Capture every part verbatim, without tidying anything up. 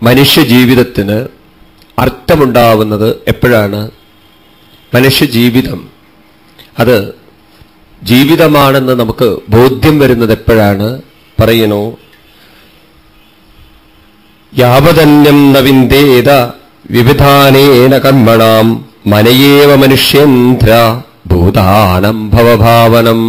മനുഷ്യജീവിതത്തിന് അർത്ഥമുണ്ടാവുന്നത് എപ്പോഴാണ്? മനുഷ്യജീവിതം അത് ജീവിതമാണെന്ന് നമുക്ക് ബോധ്യം വരുന്നത് എപ്പോഴാണ്? പറയുന്നു, യാവതന്യം നവിന്ദേത വിവിധാനേന കർമ്മണാം മനയേവ മനുഷ്യേന്ദ്ര ഭൂതാനം ഭവഭാവനം.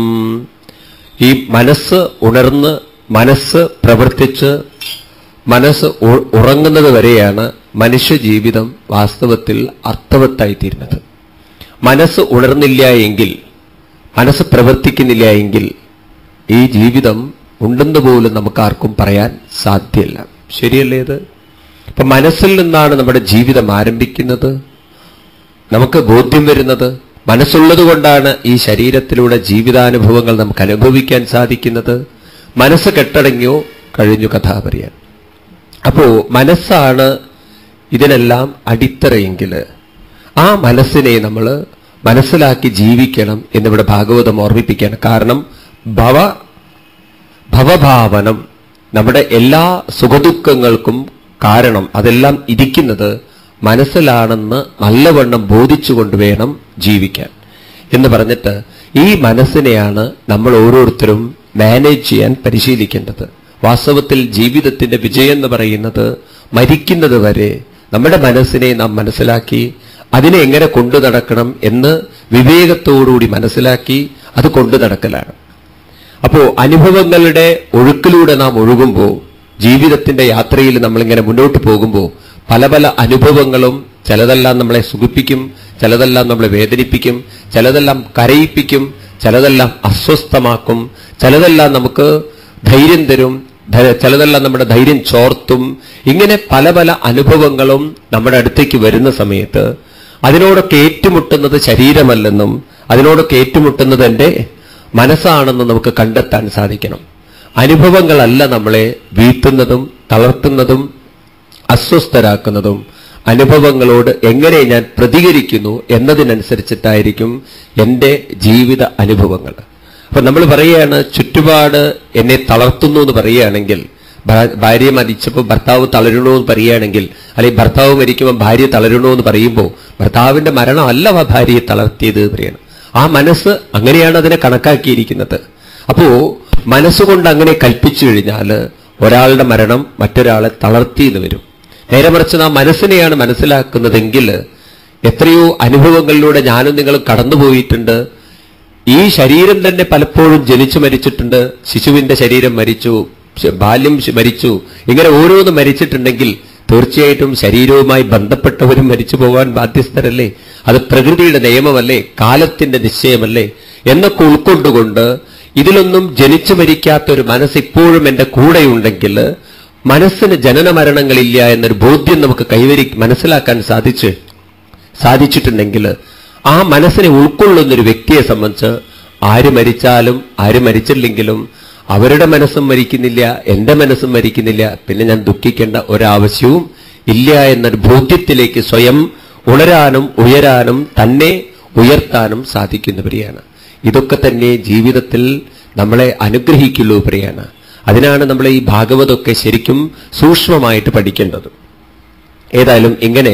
ഈ മനസ്സ് ഉണർന്ന് മനസ്സ് പ്രവർത്തിച്ച് മനസ്സ് ഉറങ്ങുന്നത് വരെയാണ് മനുഷ്യജീവിതം വാസ്തവത്തിൽ അർത്ഥവത്തായിത്തീരുന്നത്. മനസ്സ് ഉണർന്നില്ല എങ്കിൽ, മനസ്സ് പ്രവർത്തിക്കുന്നില്ല എങ്കിൽ ഈ ജീവിതം ഉണ്ടെന്ന് പോലും നമുക്കാർക്കും പറയാൻ സാധ്യമല്ല. ശരിയല്ലേ ഇത്? അപ്പൊ മനസ്സിൽ നിന്നാണ് നമ്മുടെ ജീവിതം ആരംഭിക്കുന്നത്, നമുക്ക് ബോധ്യം വരുന്നത്. മനസ്സുള്ളത് കൊണ്ടാണ് ഈ ശരീരത്തിലൂടെ ജീവിതാനുഭവങ്ങൾ നമുക്ക് അനുഭവിക്കാൻ സാധിക്കുന്നത്. മനസ്സ് കെട്ടടങ്ങിയോ കഴിഞ്ഞു കഥ പറയാൻ. അപ്പോ മനസ്സാണ് ഇതിനെല്ലാം അടിത്തറയെങ്കിൽ ആ മനസ്സിനെ നമ്മൾ മനസ്സിലാക്കി ജീവിക്കണം എന്നിവിടെ ഭാഗവതം ഓർമ്മിപ്പിക്കുകയാണ്. കാരണം ഭവ ഭവഭാവനം, നമ്മുടെ എല്ലാ സുഖദുഃഖങ്ങൾക്കും കാരണം അതെല്ലാം ഇരിക്കുന്നത് മനസ്സിലാണെന്ന് നല്ലവണ്ണം ബോധിച്ചുകൊണ്ട് വേണം ജീവിക്കാൻ എന്ന് പറഞ്ഞിട്ട് ഈ മനസ്സിനെയാണ് നമ്മൾ ഓരോരുത്തരും മാനേജ് ചെയ്യാൻ പരിശീലിക്കേണ്ടത്. വാസ്തവത്തിൽ ജീവിതത്തിന്റെ വിജയം എന്ന് പറയുന്നത് മരിക്കുന്നത് വരെ നമ്മുടെ മനസ്സിനെ നാം മനസ്സിലാക്കി അതിനെ എങ്ങനെ കൊണ്ടു നടക്കണം എന്ന് വിവേകത്തോടുകൂടി മനസ്സിലാക്കി അത് കൊണ്ടു നടക്കലാണ്. അപ്പോ അനുഭവങ്ങളുടെ ഒഴുക്കിലൂടെ നാം ഒഴുകുമ്പോൾ, ജീവിതത്തിന്റെ യാത്രയിൽ നമ്മളിങ്ങനെ മുന്നോട്ട് പോകുമ്പോൾ പല പല അനുഭവങ്ങളും, ചിലതെല്ലാം നമ്മളെ സുഖിപ്പിക്കും, ചിലതെല്ലാം നമ്മളെ വേദനിപ്പിക്കും, ചിലതെല്ലാം കരയിപ്പിക്കും, ചിലതെല്ലാം അസ്വസ്ഥമാക്കും, ചിലതെല്ലാം നമുക്ക് ധൈര്യം തരും, ചിലതെല്ലാം നമ്മുടെ ധൈര്യം ചോർത്തും. ഇങ്ങനെ പല പല അനുഭവങ്ങളും നമ്മുടെ അടുത്തേക്ക് വരുന്ന സമയത്ത് അതിനോടൊക്കെ ഏറ്റുമുട്ടുന്നത് ശരീരമല്ലെന്നും അതിനോടൊക്കെ ഏറ്റുമുട്ടുന്നത് എൻ്റെ മനസ്സാണെന്നും നമുക്ക് കണ്ടെത്താൻ സാധിക്കണം. അനുഭവങ്ങളല്ല നമ്മളെ വീഴ്ത്തുന്നതും തളർത്തുന്നതും അസ്വസ്ഥരാക്കുന്നതും. അനുഭവങ്ങളോട് എങ്ങനെ ഞാൻ പ്രതികരിക്കുന്നു എന്നതിനനുസരിച്ചിട്ടായിരിക്കും എൻ്റെ ജീവിത അനുഭവങ്ങൾ. അപ്പൊ നമ്മൾ പറയുകയാണ്, ചുറ്റുപാട് എന്നെ തളർത്തുന്നു എന്ന് പറയുകയാണെങ്കിൽ, ഭാര്യ മരിച്ചപ്പോൾ ഭർത്താവ് തളരണോ എന്ന് പറയുകയാണെങ്കിൽ, അല്ലെങ്കിൽ ഭർത്താവ് മരിക്കുമ്പോൾ ഭാര്യ തളരണോ എന്ന് പറയുമ്പോൾ ഭർത്താവിന്റെ മരണമല്ല ഭാര്യയെ തളർത്തിയത് പറയണം. ആ മനസ്സ് അങ്ങനെയാണ് അതിനെ കണക്കാക്കിയിരിക്കുന്നത്. അപ്പോ മനസ്സുകൊണ്ട് അങ്ങനെ കൽപ്പിച്ചു കഴിഞ്ഞാൽ ഒരാളുടെ മരണം മറ്റൊരാളെ തളർത്തി എന്ന് വരും. നേരെ മറിച്ച് നാം മനസ്സിനെയാണ് മനസ്സിലാക്കുന്നതെങ്കിൽ എത്രയോ അനുഭവങ്ങളിലൂടെ ഞാനും നിങ്ങളും കടന്നുപോയിട്ടുണ്ട്. ഈ ശരീരം തന്നെ പലപ്പോഴും ജനിച്ചു മരിച്ചിട്ടുണ്ട്. ശിശുവിന്റെ ശരീരം മരിച്ചു, ബാല്യം മരിച്ചു, ഇങ്ങനെ ഓരോന്നും മരിച്ചിട്ടുണ്ടെങ്കിൽ തീർച്ചയായിട്ടും ശരീരവുമായി ബന്ധപ്പെട്ടവരും മരിച്ചു പോകാൻ ബാധ്യസ്ഥരല്ലേ? അത് പ്രകൃതിയുടെ നിയമമല്ലേ, കാലത്തിന്റെ നിശ്ചയമല്ലേ എന്നൊക്കെ ഉൾക്കൊണ്ടുകൊണ്ട് ഇതിലൊന്നും ജനിച്ചു മരിക്കാത്ത ഒരു മനസ്സ് ഇപ്പോഴും എന്റെ കൂടെയുണ്ടെങ്കിൽ മനസ്സിന് ജനന മരണങ്ങളില്ല എന്നൊരു ബോധ്യം നമുക്ക് കൈവരി മനസ്സിലാക്കാൻ സാധിച്ച് സാധിച്ചിട്ടുണ്ടെങ്കിൽ ആ മനസ്സിനെ ഉൾക്കൊള്ളുന്നൊരു വ്യക്തിയെ സംബന്ധിച്ച് ആര് മരിച്ചാലും ആര് മരിച്ചില്ലെങ്കിലും അവരുടെ മനസ്സും മരിക്കുന്നില്ല, എന്റെ മനസ്സും മരിക്കുന്നില്ല, പിന്നെ ഞാൻ ദുഃഖിക്കേണ്ട ഒരാവശ്യവും ഇല്ല എന്നൊരു ബോധ്യത്തിലേക്ക് സ്വയം ഉണരാനും ഉയരാനും തന്നെ ഉയർത്താനും സാധിക്കുന്നവരെയാണ്. ഇതൊക്കെ തന്നെ ജീവിതത്തിൽ നമ്മളെ അനുഗ്രഹിക്കുള്ളൂ പറയാണ്. അതിനാണ് നമ്മൾ ഈ ഭാഗവതമൊക്കെ ശരിക്കും സൂക്ഷ്മമായിട്ട് പഠിക്കേണ്ടത്. ഏതായാലും ഇങ്ങനെ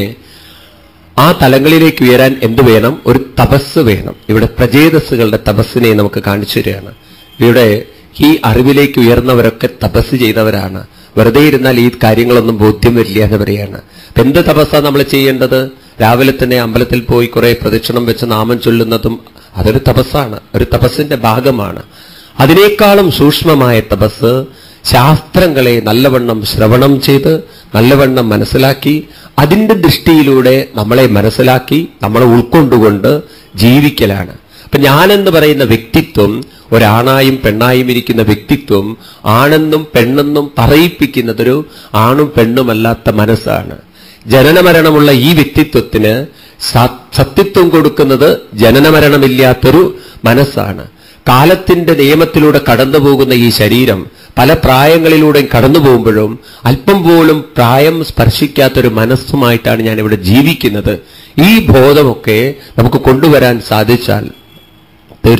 ആ തലങ്ങളിലേക്ക് ഉയരാൻ എന്തു വേണം? ഒരു തപസ് വേണം. ഇവിടെ പ്രചേതസ്സുകളുടെ തപസ്സിനെ നമുക്ക് കാണിച്ചു തരികയാണ്. ഇവിടെ ഈ അറിവിലേക്ക് ഉയർന്നവരൊക്കെ തപസ് ചെയ്തവരാണ്. വെറുതെ ഇരുന്നാൽ ഈ കാര്യങ്ങളൊന്നും ബോധ്യം വരില്ല എന്ന് പറയാണ്. എന്ത് തപസ്സാണ് നമ്മൾ ചെയ്യേണ്ടത്? രാവിലെ തന്നെ അമ്പലത്തിൽ പോയി കുറെ പ്രദക്ഷിണം വെച്ച് നാമം ചൊല്ലുന്നതും അതൊരു തപസ്സാണ്, ഒരു തപസ്സിന്റെ ഭാഗമാണ്. അതിനേക്കാളും സൂക്ഷ്മമായ തപസ് ശാസ്ത്രങ്ങളെ നല്ലവണ്ണം ശ്രവണം ചെയ്ത് നല്ലവണ്ണം മനസ്സിലാക്കി അതിന്റെ ദൃഷ്ടിയിലൂടെ നമ്മളെ മനസ്സിലാക്കി നമ്മളെ ഉൾക്കൊണ്ടുകൊണ്ട് ജീവിക്കലാണ്. അപ്പൊ ഞാനെന്ന് പറയുന്ന വ്യക്തിത്വം, ഒരാണായും പെണ്ണായും ഇരിക്കുന്ന വ്യക്തിത്വം ആണെന്നും പെണ്ണെന്നും പറയിപ്പിക്കുന്നതൊരു ആണും പെണ്ണുമല്ലാത്ത മനസ്സാണ്. ജനനമരണമുള്ള ഈ വ്യക്തിത്വത്തിന് സത്യത്വം കൊടുക്കുന്നത് ജനനമരണമില്ലാത്തൊരു മനസ്സാണ്. കാലത്തിന്റെ നിയമത്തിലൂടെ കടന്നുപോകുന്ന ഈ ശരീരം പല പ്രായങ്ങളിലൂടെയും കടന്നു പോകുമ്പോഴും അല്പം പോലും പ്രായം സ്പർശിക്കാത്തൊരു മനസ്സുമായിട്ടാണ് ഞാനിവിടെ ജീവിക്കുന്നത്. ഈ ബോധമൊക്കെ നമുക്ക് കൊണ്ടുവരാൻ സാധിച്ചാൽ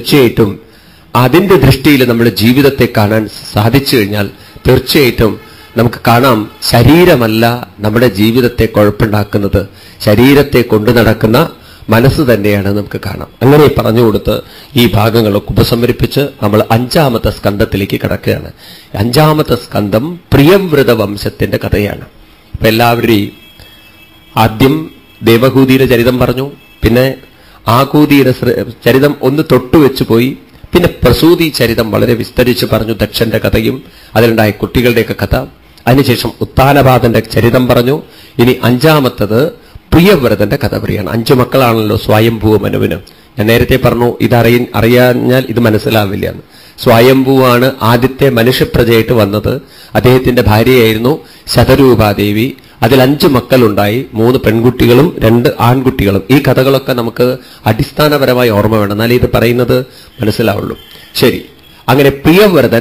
തീർച്ചയായിട്ടും അതിന്റെ ദൃഷ്ടിയിൽ നമ്മുടെ ജീവിതത്തെ കാണാൻ സാധിച്ചു കഴിഞ്ഞാൽ തീർച്ചയായിട്ടും നമുക്ക് കാണാം, ശരീരമല്ല നമ്മുടെ ജീവിതത്തെ കുഴപ്പമുണ്ടാക്കുന്നത്, ശരീരത്തെ കൊണ്ടു നടക്കുന്ന മനസ്സ് തന്നെയാണ് നമുക്ക് കാണാം. അങ്ങനെ പറഞ്ഞുകൊടുത്ത് ഈ ഭാഗങ്ങളൊക്കെ ഉപസംഹരിപ്പിച്ച് നമ്മൾ അഞ്ചാമത്തെ സ്കന്ധത്തിലേക്ക് കിടക്കുകയാണ്. അഞ്ചാമത്തെ സ്കന്ധം പ്രിയവ്രത വംശത്തിന്റെ കഥയാണ്. അപ്പൊ എല്ലാവരെയും ആദ്യം ദേവഹൂതിയുടെ ചരിതം പറഞ്ഞു, പിന്നെ ആകൂതിയുടെ ചരിതം ഒന്ന് തൊട്ടുവെച്ചു പോയി, പിന്നെ പ്രസൂതി ചരിതം വളരെ വിസ്തരിച്ച് പറഞ്ഞു, ദക്ഷന്റെ കഥയും അതിലുണ്ടായ കുട്ടികളുടെയൊക്കെ കഥ. അതിനുശേഷം ഉത്താനപാദന്റെ ചരിതം പറഞ്ഞു. ഇനി അഞ്ചാമത്തത് പ്രിയവ്രതന്റെ കഥ പറയാണ്. അഞ്ചു മക്കളാണല്ലോ സ്വയംഭൂ മനുവിന്. ഞാൻ നേരത്തെ പറഞ്ഞു, ഇതറിയ അറിയാഞ്ഞാൽ ഇത് മനസ്സിലാവില്ല എന്ന്. സ്വയംഭൂവാണ് ആദ്യത്തെ മനുഷ്യപ്രജയായിട്ട് വന്നത്. അദ്ദേഹത്തിന്റെ ഭാര്യയായിരുന്നു ശതരൂപാദേവി. അതിൽ അഞ്ചു മക്കളുണ്ടായി, മൂന്ന് പെൺകുട്ടികളും രണ്ട് ആൺകുട്ടികളും. ഈ കഥകളൊക്കെ നമുക്ക് അടിസ്ഥാനപരമായി ഓർമ്മ വേണം, എന്നാലേ ഇത് പറയുന്നത് മനസ്സിലാവുള്ളൂ. ശരി, അങ്ങനെ പ്രിയവ്രതൻ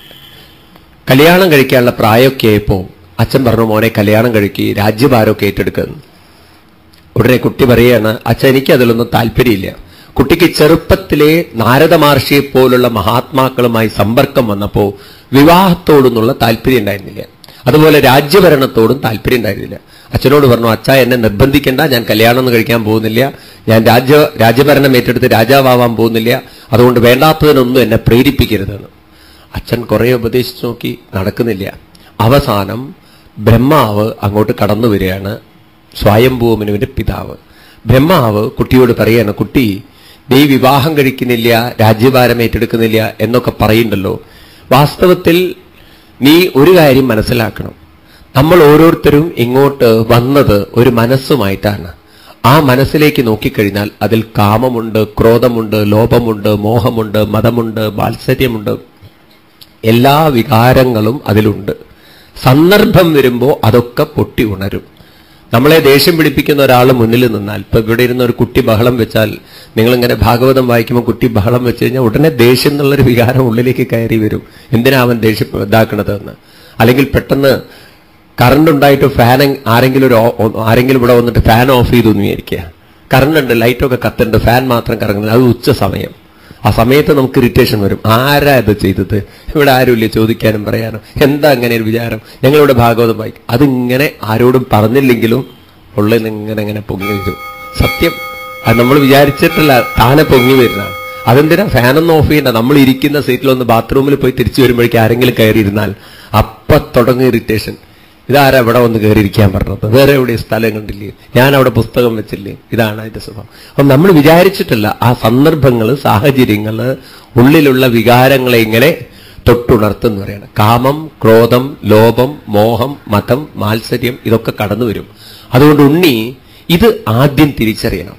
കല്യാണം കഴിക്കാനുള്ള പ്രായമൊക്കെ ആയപ്പോ അച്ഛൻ പറഞ്ഞു, മോനെ കല്യാണം കഴിക്കി, രാജ്യഭാരമൊക്കെ ഏറ്റെടുക്കുന്നു. ഉടനെ കുട്ടി പറയാണ്, അച്ഛൻ എനിക്ക് അതിലൊന്നും താല്പര്യമില്ല. കുട്ടിക്ക് ചെറുപ്പത്തിലെ നാരദ മഹർഷിയെ പോലുള്ള മഹാത്മാക്കളുമായി സമ്പർക്കം വന്നപ്പോ വിവാഹത്തോടൊന്നുള്ള താല്പര്യം ഉണ്ടായിരുന്നില്ല, അതുപോലെ രാജ്യഭരണത്തോടും താല്പര്യം ഉണ്ടായിരുന്നില്ല. അച്ഛനോട് പറഞ്ഞു, അച്ഛ എന്നെ നിർബന്ധിക്കേണ്ട, ഞാൻ കല്യാണം ഒന്നും കഴിക്കാൻ പോകുന്നില്ല, ഞാൻ രാജ്യ രാജ്യഭരണം ഏറ്റെടുത്ത് രാജാവാൻ പോകുന്നില്ല, അതുകൊണ്ട് വേണ്ടാത്തതിനൊന്നും എന്നെ പ്രേരിപ്പിക്കരുതെന്ന്. അച്ഛൻ കുറെ ഉപദേശിച്ചു നോക്കി, നടക്കുന്നില്ല. അവസാനം ബ്രഹ്മാവ് അങ്ങോട്ട് കടന്നു വരികയാണ്, സ്വയംഭൂമനുവിന്റെ പിതാവ്. ബ്രഹ്മാവ് കുട്ടിയോട് പറയാണ്, കുട്ടി നീ വിവാഹം കഴിക്കുന്നില്ല, രാജ്യഭാരം ഏറ്റെടുക്കുന്നില്ല എന്നൊക്കെ പറയുന്നുണ്ടല്ലോ, വാസ്തവത്തിൽ നീ ഒരു കാര്യം മനസ്സിലാക്കണം, നമ്മൾ ഓരോരുത്തരും ഇങ്ങോട്ട് വന്നത് ഒരു മനസ്സുമായിട്ടാണ്. ആ മനസ്സിലേക്ക് നോക്കിക്കഴിഞ്ഞാൽ അതിൽ കാമമുണ്ട്, ക്രോധമുണ്ട്, ലോഭമുണ്ട്, മോഹമുണ്ട്, മതമുണ്ട്, വാത്സര്യമുണ്ട്, എല്ലാ വികാരങ്ങളും അതിലുണ്ട്. സന്ദർഭം വരുമ്പോൾ അതൊക്കെ പൊട്ടി ഉണരും. നമ്മളെ ദേഷ്യം പിടിപ്പിക്കുന്ന ഒരാൾ മുന്നിൽ നിന്നാൽ, ഇപ്പൊ ഇവിടെ ഇരുന്ന ഒരു കുട്ടി ബഹളം വെച്ചാൽ, നിങ്ങളിങ്ങനെ ഭാഗവതം വായിക്കുമ്പോൾ കുട്ടി ബഹളം വെച്ച് കഴിഞ്ഞാൽ ഉടനെ ദേഷ്യം എന്നുള്ളൊരു വികാരം ഉള്ളിലേക്ക് കയറി വരും. എന്തിനാ അവൻ ദേഷ്യം ഇതാക്കണതെന്ന്. അല്ലെങ്കിൽ പെട്ടെന്ന് കറണ്ട് ഉണ്ടായിട്ട് ഫാൻ ആരെങ്കിലും ഒരു ആരെങ്കിലും ഇവിടെ വന്നിട്ട് ഫാൻ ഓഫ് ചെയ്തു എന്ന് വിചാരിക്കുക. കറണ്ട് ഉണ്ട്, ലൈറ്റൊക്കെ കത്തുണ്ട്, ഫാൻ മാത്രം കറങ്ങുന്നത്, അത് ഉച്ച സമയം. ആ സമയത്ത് നമുക്ക് ഇറിറ്റേഷൻ വരും. ആരാ ഇത് ചെയ്തത്? ഇവിടെ ആരുമില്ല ചോദിക്കാനും പറയാനും. എന്താ അങ്ങനെ ഒരു വിചാരം? ഞങ്ങളിവിടെ ഭാഗവതം വായിക്കും. അതിങ്ങനെ ആരോടും പറഞ്ഞില്ലെങ്കിലും ഉള്ളിൽ ഇങ്ങനെ ഇങ്ങനെ പൊങ്ങി വരും. സത്യം, അത് നമ്മൾ വിചാരിച്ചിട്ടല്ല, താനെ പൊങ്ങി വരുന്നതാണ്. അതെന്തിനാ ഫാനൊന്നും ഓഫ് ചെയ്യണ്ട, നമ്മൾ ഇരിക്കുന്ന സീറ്റിലൊന്ന് ബാത്റൂമിൽ പോയി തിരിച്ചു വരുമ്പോഴേക്കും ആരെങ്കിലും കയറിയിരുന്നാൽ അപ്പൊ തുടങ്ങും ഇറിറ്റേഷൻ. ഇതാരാ ഇവിടെ വന്ന് കയറിയിരിക്കാൻ പറഞ്ഞത്? വേറെ എവിടെ സ്ഥലം കണ്ടില്ലേ? ഞാൻ അവിടെ പുസ്തകം വെച്ചില്ലേ? ഇതാണ് അതിന്റെ സ്വഭാവം. അപ്പം നമ്മൾ വിചാരിച്ചിട്ടില്ല, ആ സന്ദർഭങ്ങള്, സാഹചര്യങ്ങള്, ഉള്ളിലുള്ള വികാരങ്ങളെ ഇങ്ങനെ തൊട്ടുണർത്തുന്ന പറയാണ്. കാമം, ക്രോധം, ലോഭം, മോഹം, മതം, മാത്സര്യം ഇതൊക്കെ കടന്നു വരും. അതുകൊണ്ട് ഉണ്ണി ഇത് ആദ്യം തിരിച്ചറിയണം.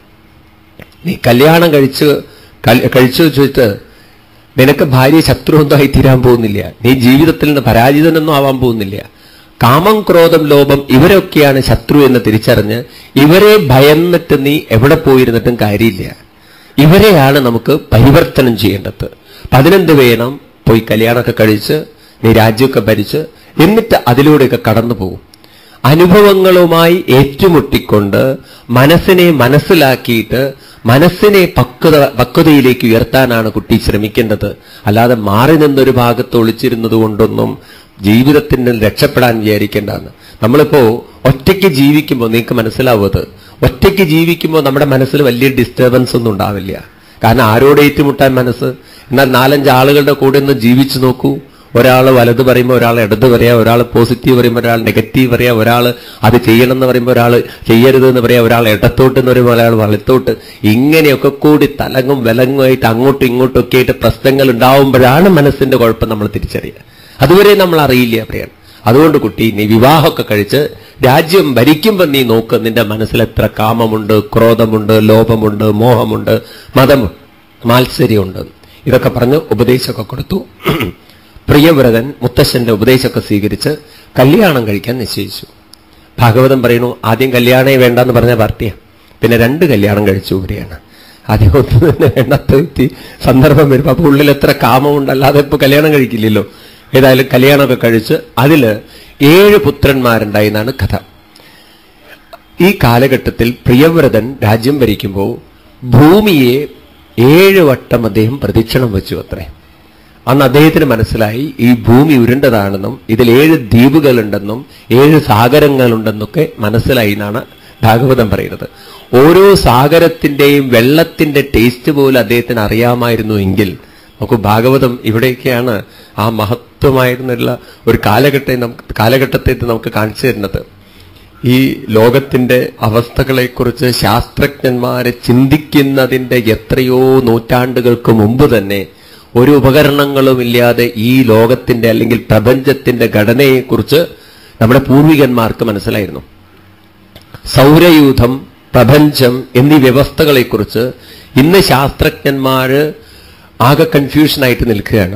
നീ കല്യാണം കഴിച്ച് കഴിച്ചു വെച്ചിട്ട് നിനക്ക് ഭാര്യ ശത്രുവൊന്നും തീരാൻ പോകുന്നില്ല, നീ ജീവിതത്തിൽ നിന്ന് പരാജിതനൊന്നും ആവാൻ പോകുന്നില്ല. കാമം, ക്രോധം, ലോഭം ഇവരൊക്കെയാണ് ശത്രു എന്ന് തിരിച്ചറിഞ്ഞ് ഇവരെ ഭയന്നിട്ട് നീ എവിടെ പോയിരുന്നിട്ടും കാര്യമില്ല. ഇവരെയാണ് നമുക്ക് പരിവർത്തനം ചെയ്യേണ്ടത്. പതിനെന്ത് വേണം? പോയി കല്യാണമൊക്കെ കഴിച്ച് നീ രാജ്യമൊക്കെ ഭരിച്ച് എന്നിട്ട് അതിലൂടെയൊക്കെ കടന്നു പോകും. അനുഭവങ്ങളുമായി ഏറ്റുമുട്ടിക്കൊണ്ട് മനസ്സിനെ മനസ്സിലാക്കിയിട്ട് മനസ്സിനെ പക്വത പക്വതയിലേക്ക് ഉയർത്താനാണ് കുട്ടി ശ്രമിക്കേണ്ടത്. അല്ലാതെ മാറി നിന്നൊരു ഭാഗത്ത് ഒളിച്ചിരുന്നത് കൊണ്ടൊന്നും ജീവിതത്തിന് രക്ഷപ്പെടാൻ വിചാരിക്കേണ്ടതാണ്. നമ്മളിപ്പോ ഒറ്റയ്ക്ക് ജീവിക്കുമ്പോൾ നിങ്ങൾക്ക് മനസ്സിലാവുന്നത്, ഒറ്റയ്ക്ക് ജീവിക്കുമ്പോൾ നമ്മുടെ മനസ്സിൽ വലിയ ഡിസ്റ്റർബൻസ് ഒന്നും ഉണ്ടാവില്ല. കാരണം ആരോട് ഏറ്റുമുട്ടാൻ മനസ്സ്? എന്നാൽ നാലഞ്ച് ആളുകളുടെ കൂടെ ഒന്ന് ജീവിച്ചു നോക്കൂ. ഒരാൾ വലത് പറയുമ്പോൾ ഒരാൾ ഇടത് പറയാം, ഒരാൾ പോസിറ്റീവ് പറയുമ്പോൾ ഒരാൾ നെഗറ്റീവ് പറയാം, ഒരാൾ അത് ചെയ്യണം എന്ന് പറയുമ്പോൾ ഒരാൾ ചെയ്യരുത് എന്ന് പറയാം, ഒരാൾ ഇടത്തോട്ട് എന്ന് പറയുമ്പോൾ ഒരാൾ വലത്തോട്ട്. ഇങ്ങനെയൊക്കെ കൂടി തലങ്ങും വിലങ്ങുമായിട്ട് അങ്ങോട്ടും ഇങ്ങോട്ടും ഒക്കെ ആയിട്ട് പ്രശ്നങ്ങൾ ഉണ്ടാവുമ്പോഴാണ് മനസ്സിന്റെ കുഴപ്പം നമ്മൾ തിരിച്ചറിയുക. അതുവരെ നമ്മൾ അറിയില്ല പറയാൻ. അതുകൊണ്ട് കുട്ടി, നീ വിവാഹമൊക്കെ കഴിച്ച് രാജ്യം ഭരിക്കുമ്പോൾ നീ നോക്ക്, നിന്റെ മനസ്സിൽ എത്ര കാമമുണ്ട്, ക്രോധമുണ്ട്, ലോഭമുണ്ട്, മോഹമുണ്ട്, മതം, മാത്സര്യമുണ്ട്. ഇതൊക്കെ പറഞ്ഞ് ഉപദേശമൊക്കെ കൊടുത്തു. പ്രിയവ്രതൻ മുത്തശ്ശന്റെ ഉപദേശമൊക്കെ സ്വീകരിച്ച് കല്യാണം കഴിക്കാൻ നിശ്ചയിച്ചു. ഭാഗവതം പറയുന്നു, ആദ്യം കല്യാണേ വേണ്ടെന്ന് പറഞ്ഞ പാർട്ടിയാണ്, പിന്നെ രണ്ട് കല്യാണം കഴിച്ചു വരികയാണ്. ആദ്യം ഒന്ന് തന്നെ വേണ്ടാത്ത വ്യക്തി സന്ദർഭം വരുമ്പോൾ അപ്പൊ ഉള്ളിൽ എത്ര കാമമുണ്ട്, അല്ലാതെ ഇപ്പൊ കല്യാണം കഴിക്കില്ലല്ലോ. ഏതായാലും കല്യാണമൊക്കെ കഴിച്ച് അതില് ഏഴ് പുത്രന്മാരുണ്ടായി എന്നാണ് കഥ. ഈ കാലഘട്ടത്തിൽ പ്രിയവ്രതൻ രാജ്യം ഭരിക്കുമ്പോൾ ഭൂമിയെ ഏഴ് വട്ടം അദ്ദേഹം പ്രദക്ഷിണം വെച്ചു അത്രേ. അന്ന് അദ്ദേഹത്തിന് മനസ്സിലായി ഈ ഭൂമി ഉരുണ്ടതാണെന്നും ഇതിൽ ഏഴ് ദ്വീപുകളുണ്ടെന്നും ഏഴ് സാഗരങ്ങളുണ്ടെന്നൊക്കെ മനസ്സിലായി എന്നാണ് ഭാഗവതം പറയുന്നത്. ഓരോ സാഗരത്തിന്റെയും വെള്ളത്തിന്റെ ടേസ്റ്റ് പോലും അദ്ദേഹത്തിന് അറിയാമായിരുന്നു എങ്കിൽ നമുക്ക് ഭാഗവതം ഇവിടെയൊക്കെയാണ് ആ മഹത്വമായിരുന്നുള്ള ഒരു കാലഘട്ടത്തെ നമുക്ക് കാലഘട്ടത്തെ നമുക്ക് കാണിച്ചു തരുന്നത്. ഈ ലോകത്തിന്റെ അവസ്ഥകളെക്കുറിച്ച് ശാസ്ത്രജ്ഞന്മാരെ ചിന്തിക്കുന്നതിന്റെ എത്രയോ നൂറ്റാണ്ടുകൾക്ക് മുമ്പ് തന്നെ ഒരു ഉപകരണങ്ങളും ഇല്ലാതെ ഈ ലോകത്തിന്റെ അല്ലെങ്കിൽ പ്രപഞ്ചത്തിന്റെ ഘടനയെക്കുറിച്ച് നമ്മുടെ പൂർവികന്മാർക്ക് മനസ്സിലായിരുന്നു. സൗരയൂഥം, പ്രപഞ്ചം എന്നീ വ്യവസ്ഥകളെക്കുറിച്ച് ഇന്ന് ശാസ്ത്രജ്ഞന്മാര് ആകെ കൺഫ്യൂഷനായിട്ട് നിൽക്കുകയാണ്.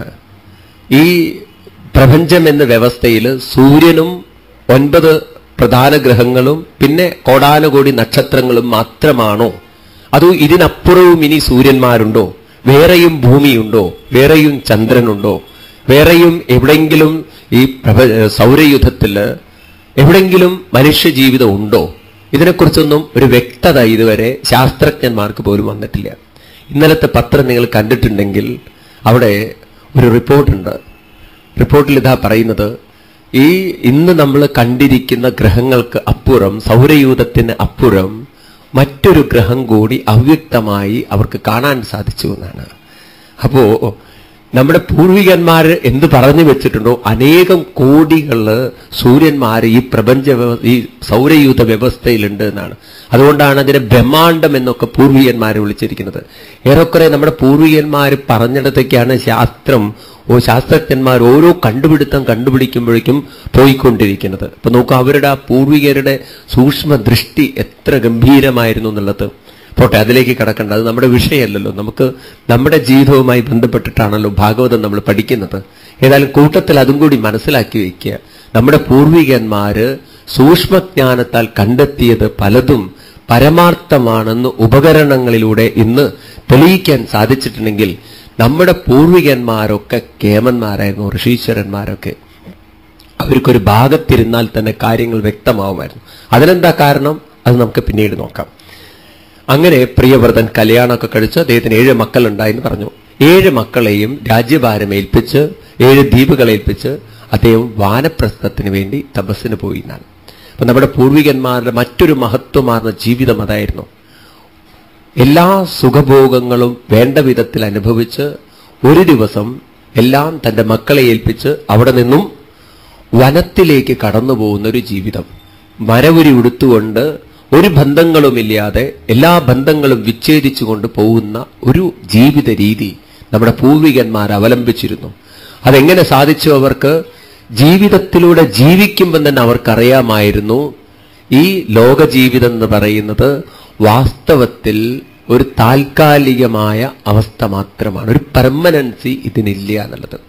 ഈ പ്രപഞ്ചം എന്ന വ്യവസ്ഥയിൽ സൂര്യനും ഒൻപത് പ്രധാന ഗ്രഹങ്ങളും പിന്നെ കോടാനുകോടി നക്ഷത്രങ്ങളും മാത്രമാണോ, അതോ ഇതിനപ്പുറവും ഇനി സൂര്യന്മാരുണ്ടോ, വേറെയും ഭൂമിയുണ്ടോ, വേറെയും ചന്ദ്രനുണ്ടോ, വേറെയും എവിടെയെങ്കിലും ഈ സൗരയൂഥത്തില് എവിടെയെങ്കിലും മനുഷ്യജീവിതം ഉണ്ടോ? ഇതിനെക്കുറിച്ചൊന്നും ഒരു വ്യക്തത ഇതുവരെ ശാസ്ത്രജ്ഞന്മാർക്ക് പോലും വന്നിട്ടില്ല. ഇന്നലത്തെ പത്രം നിങ്ങൾ കണ്ടിട്ടുണ്ടെങ്കിൽ അവിടെ ഒരു റിപ്പോർട്ടുണ്ട്. റിപ്പോർട്ടിൽ ഇതാ പറയുന്നത്, ഈ ഇന്ന് നമ്മൾ കണ്ടിരിക്കുന്ന ഗ്രഹങ്ങൾക്ക് അപ്പുറം, സൗരയൂഥത്തിന് അപ്പുറം മറ്റൊരു ഗ്രഹം കൂടി അവ്യക്തമായി അവർക്ക് കാണാൻ സാധിച്ചു എന്നാണ്. അപ്പോ നമ്മുടെ പൂർവികന്മാർ എന്ത് പറഞ്ഞു വെച്ചിട്ടുണ്ടോ, അനേകം കോടികള് സൂര്യന്മാര് ഈ പ്രപഞ്ച ഈ സൗരയൂഥ വ്യവസ്ഥയിലുണ്ട് എന്നാണ്. അതുകൊണ്ടാണ് അതിനെ ബ്രഹ്മാണ്ഡം എന്നൊക്കെ പൂർവികന്മാരെ വിളിച്ചിരിക്കുന്നത്. ഏറെക്കുറെ നമ്മുടെ പൂർവികന്മാർ പറഞ്ഞിടത്തേക്കാണ് ശാസ്ത്രം ഓ ശാസ്ത്രജ്ഞന്മാർ ഓരോ കണ്ടുപിടുത്തം കണ്ടുപിടിക്കുമ്പോഴേക്കും പോയിക്കൊണ്ടിരിക്കുന്നത്. അപ്പൊ നോക്കൂ, അവരുടെ ആ പൂർവികരുടെ സൂക്ഷ്മ ദൃഷ്ടി എത്ര ഗംഭീരമായിരുന്നു എന്നുള്ളത്. പോട്ടെ, അതിലേക്ക് കടക്കണ്ട, അത് നമ്മുടെ വിഷയമല്ലല്ലോ. നമുക്ക് നമ്മുടെ ജീവിതവുമായി ബന്ധപ്പെട്ടിട്ടാണല്ലോ ഭാഗവതം നമ്മൾ പഠിക്കുന്നത്. ഏതായാലും കൂട്ടത്തിൽ അതും കൂടി മനസ്സിലാക്കി വയ്ക്കുക. നമ്മുടെ പൂർവികന്മാര് സൂക്ഷ്മജ്ഞാനത്താൽ കണ്ടെത്തിയത് പലതും പരമാർത്ഥമാണെന്ന് ഉപകരണങ്ങളിലൂടെ ഇന്ന് തെളിയിക്കാൻ സാധിച്ചിട്ടുണ്ടെങ്കിൽ നമ്മുടെ പൂർവികന്മാരൊക്കെ കേമന്മാരായിരുന്നു, ഋഷീശ്വരന്മാരൊക്കെ. അവർക്കൊരു ഭാഗത്തിരുന്നാൽ തന്നെ കാര്യങ്ങൾ വ്യക്തമാവുമായിരുന്നു. അതിനെന്താ കാരണം, അത് നമുക്ക് പിന്നീട് നോക്കാം. അങ്ങനെ പ്രിയവ്രതൻ കല്യാണമൊക്കെ കഴിച്ച് അദ്ദേഹത്തിന് ഏഴ് മക്കളുണ്ടായെന്ന് പറഞ്ഞു. ഏഴ് മക്കളെയും രാജ്യഭാരം ഏൽപ്പിച്ച് ഏഴ് ദ്വീപുകളെ ഏൽപ്പിച്ച് അദ്ദേഹം വാനപ്രസ്ഥത്തിന് വേണ്ടി തപസ്സിന് പോയി എന്നാണ്. അപ്പൊ നമ്മുടെ പൂർവികന്മാരുടെ മറ്റൊരു മഹത്വമാർന്ന ജീവിതം അതായിരുന്നു. എല്ലാ സുഖഭോഗങ്ങളും വേണ്ട വിധത്തിൽ അനുഭവിച്ച് ഒരു ദിവസം എല്ലാം തന്റെ മക്കളെ ഏൽപ്പിച്ച് അവിടെ നിന്നും വനത്തിലേക്ക് കടന്നു പോകുന്നൊരു ജീവിതം. മരവുരി ഉടുത്തുകൊണ്ട് ഒരു ബന്ധങ്ങളുമില്ലാതെ എല്ലാ ബന്ധങ്ങളും വിച്ഛേദിച്ചുകൊണ്ട് പോകുന്ന ഒരു ജീവിത രീതി നമ്മുടെ പൂർവികന്മാർ അവലംബിച്ചിരുന്നു. അതെങ്ങനെ സാധിച്ചു അവർക്ക്? ജീവിതത്തിലൂടെ ജീവിക്കുമ്പോൾ തന്നെ അവർക്കറിയാമായിരുന്നു ഈ ലോകജീവിതം എന്ന് പറയുന്നത് വാസ്തവത്തിൽ ഒരു താൽക്കാലികമായ അവസ്ഥ മാത്രമാണ്, ഒരു പെർമനൻസി ഇതിനില്ല എന്നുള്ളത്.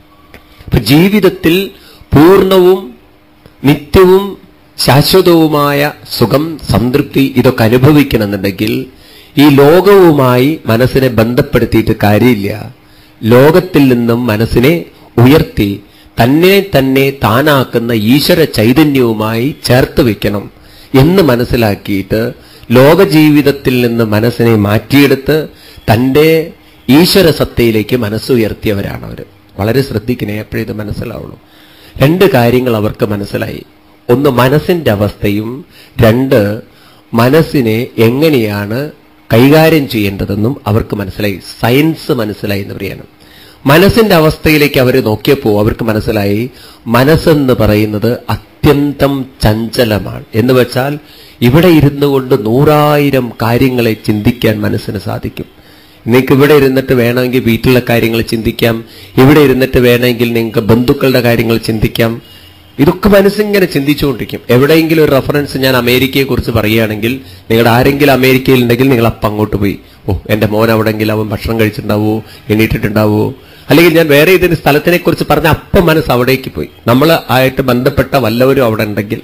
അപ്പൊ ജീവിതത്തിൽ പൂർണ്ണവും നിത്യവും ശാശ്വതവുമായ സുഖം, സംതൃപ്തി ഇതൊക്കെ അനുഭവിക്കണമെന്നുണ്ടെങ്കിൽ ഈ ലോകവുമായി മനസ്സിനെ ബന്ധപ്പെടുത്തിയിട്ട് കാര്യമില്ല. ലോകത്തിൽ നിന്നും മനസ്സിനെ ഉയർത്തി തന്നെ തന്നെ താനാക്കുന്ന ഈശ്വര ചൈതന്യവുമായി ചേർത്ത് വെക്കണം എന്ന് മനസ്സിലാക്കിയിട്ട് ലോകജീവിതത്തിൽ നിന്ന് മനസ്സിനെ മാറ്റിയെടുത്ത് തൻ്റെ ഈശ്വര സത്തയിലേക്ക് മനസ്സുയർത്തിയവരാണ് അവർ. വളരെ ശ്രദ്ധിക്കണേ, എപ്പോഴും ഇത് മനസ്സിലാവുള്ളൂ. രണ്ട് കാര്യങ്ങൾ അവർക്ക് മനസ്സിലായി. ഒന്ന് മനസ്സിന്റെ അവസ്ഥയും, രണ്ട് മനസ്സിനെ എങ്ങനെയാണ് കൈകാര്യം ചെയ്യേണ്ടതെന്നും അവർക്ക് മനസ്സിലായി. സയൻസ് മനസ്സിലായി എന്ന് പറയണം. മനസ്സിന്റെ അവസ്ഥയിലേക്ക് അവർ നോക്കിയപ്പോൾ അവർക്ക് മനസ്സിലായി മനസ്സെന്ന് പറയുന്നത് അത്യന്തം ചഞ്ചലമാണ്. എന്ന് വെച്ചാൽ ഇവിടെ ഇരുന്നു കൊണ്ട് നൂറായിരം കാര്യങ്ങളെ ചിന്തിക്കാൻ മനസ്സിന് സാധിക്കും. നിങ്ങൾക്ക് ഇവിടെ ഇരുന്നിട്ട് വേണമെങ്കിൽ വീട്ടിലെ കാര്യങ്ങൾ ചിന്തിക്കാം, ഇവിടെ ഇരുന്നിട്ട് വേണമെങ്കിൽ നിങ്ങൾക്ക് ബന്ധുക്കളുടെ കാര്യങ്ങൾ ചിന്തിക്കാം. ഇതൊക്കെ മനസ്സിങ്ങനെ ചിന്തിച്ചുകൊണ്ടിരിക്കും. എവിടെയെങ്കിലും ഒരു റെഫറൻസ് ഞാൻ അമേരിക്കയെ കുറിച്ച് പറയുകയാണെങ്കിൽ നിങ്ങളുടെ ആരെങ്കിലും അമേരിക്കയിൽ ഉണ്ടെങ്കിൽ നിങ്ങൾ അപ്പം അങ്ങോട്ട് പോയി, ഓ എന്റെ മോൻ അവിടെയെങ്കിലും അവൻ ഭക്ഷണം കഴിച്ചിട്ടുണ്ടാവോ, എണീറ്റിട്ടുണ്ടാവോ, അല്ലെങ്കിൽ ഞാൻ വേറെ ഇതിന് സ്ഥലത്തിനെ കുറിച്ച് പറഞ്ഞ അപ്പം മനസ്സ് അവിടേക്ക് പോയി. നമ്മൾ ആയിട്ട് ബന്ധപ്പെട്ട വല്ലവരും അവിടെ ഉണ്ടെങ്കിൽ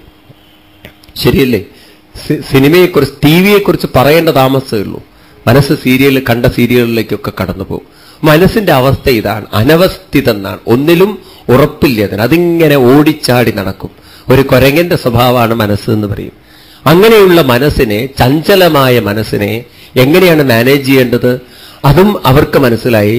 ശരിയല്ലേ? സിനിമയെക്കുറിച്ച് ടി വിയെക്കുറിച്ച് പറയേണ്ട താമസമേ ഉള്ളൂ. മനസ്സ് സീരിയൽ കണ്ട സീരിയലിലേക്കൊക്കെ കടന്നു പോകും. മനസ്സിന്റെ അവസ്ഥ ഇതാണ്, അനവസ്ഥിതെന്നാണ്. ഒന്നിലും ഉറപ്പില്ല, അതിങ്ങനെ ഓടിച്ചാടി നടക്കും. ഒരു കുരങ്ങന്റെ സ്വഭാവമാണ് മനസ്സ് എന്ന് പറയും. അങ്ങനെയുള്ള മനസ്സിനെ, ചഞ്ചലമായ മനസ്സിനെ എങ്ങനെയാണ് മാനേജ് ചെയ്യേണ്ടത്? അതും അവർക്ക് മനസ്സിലായി.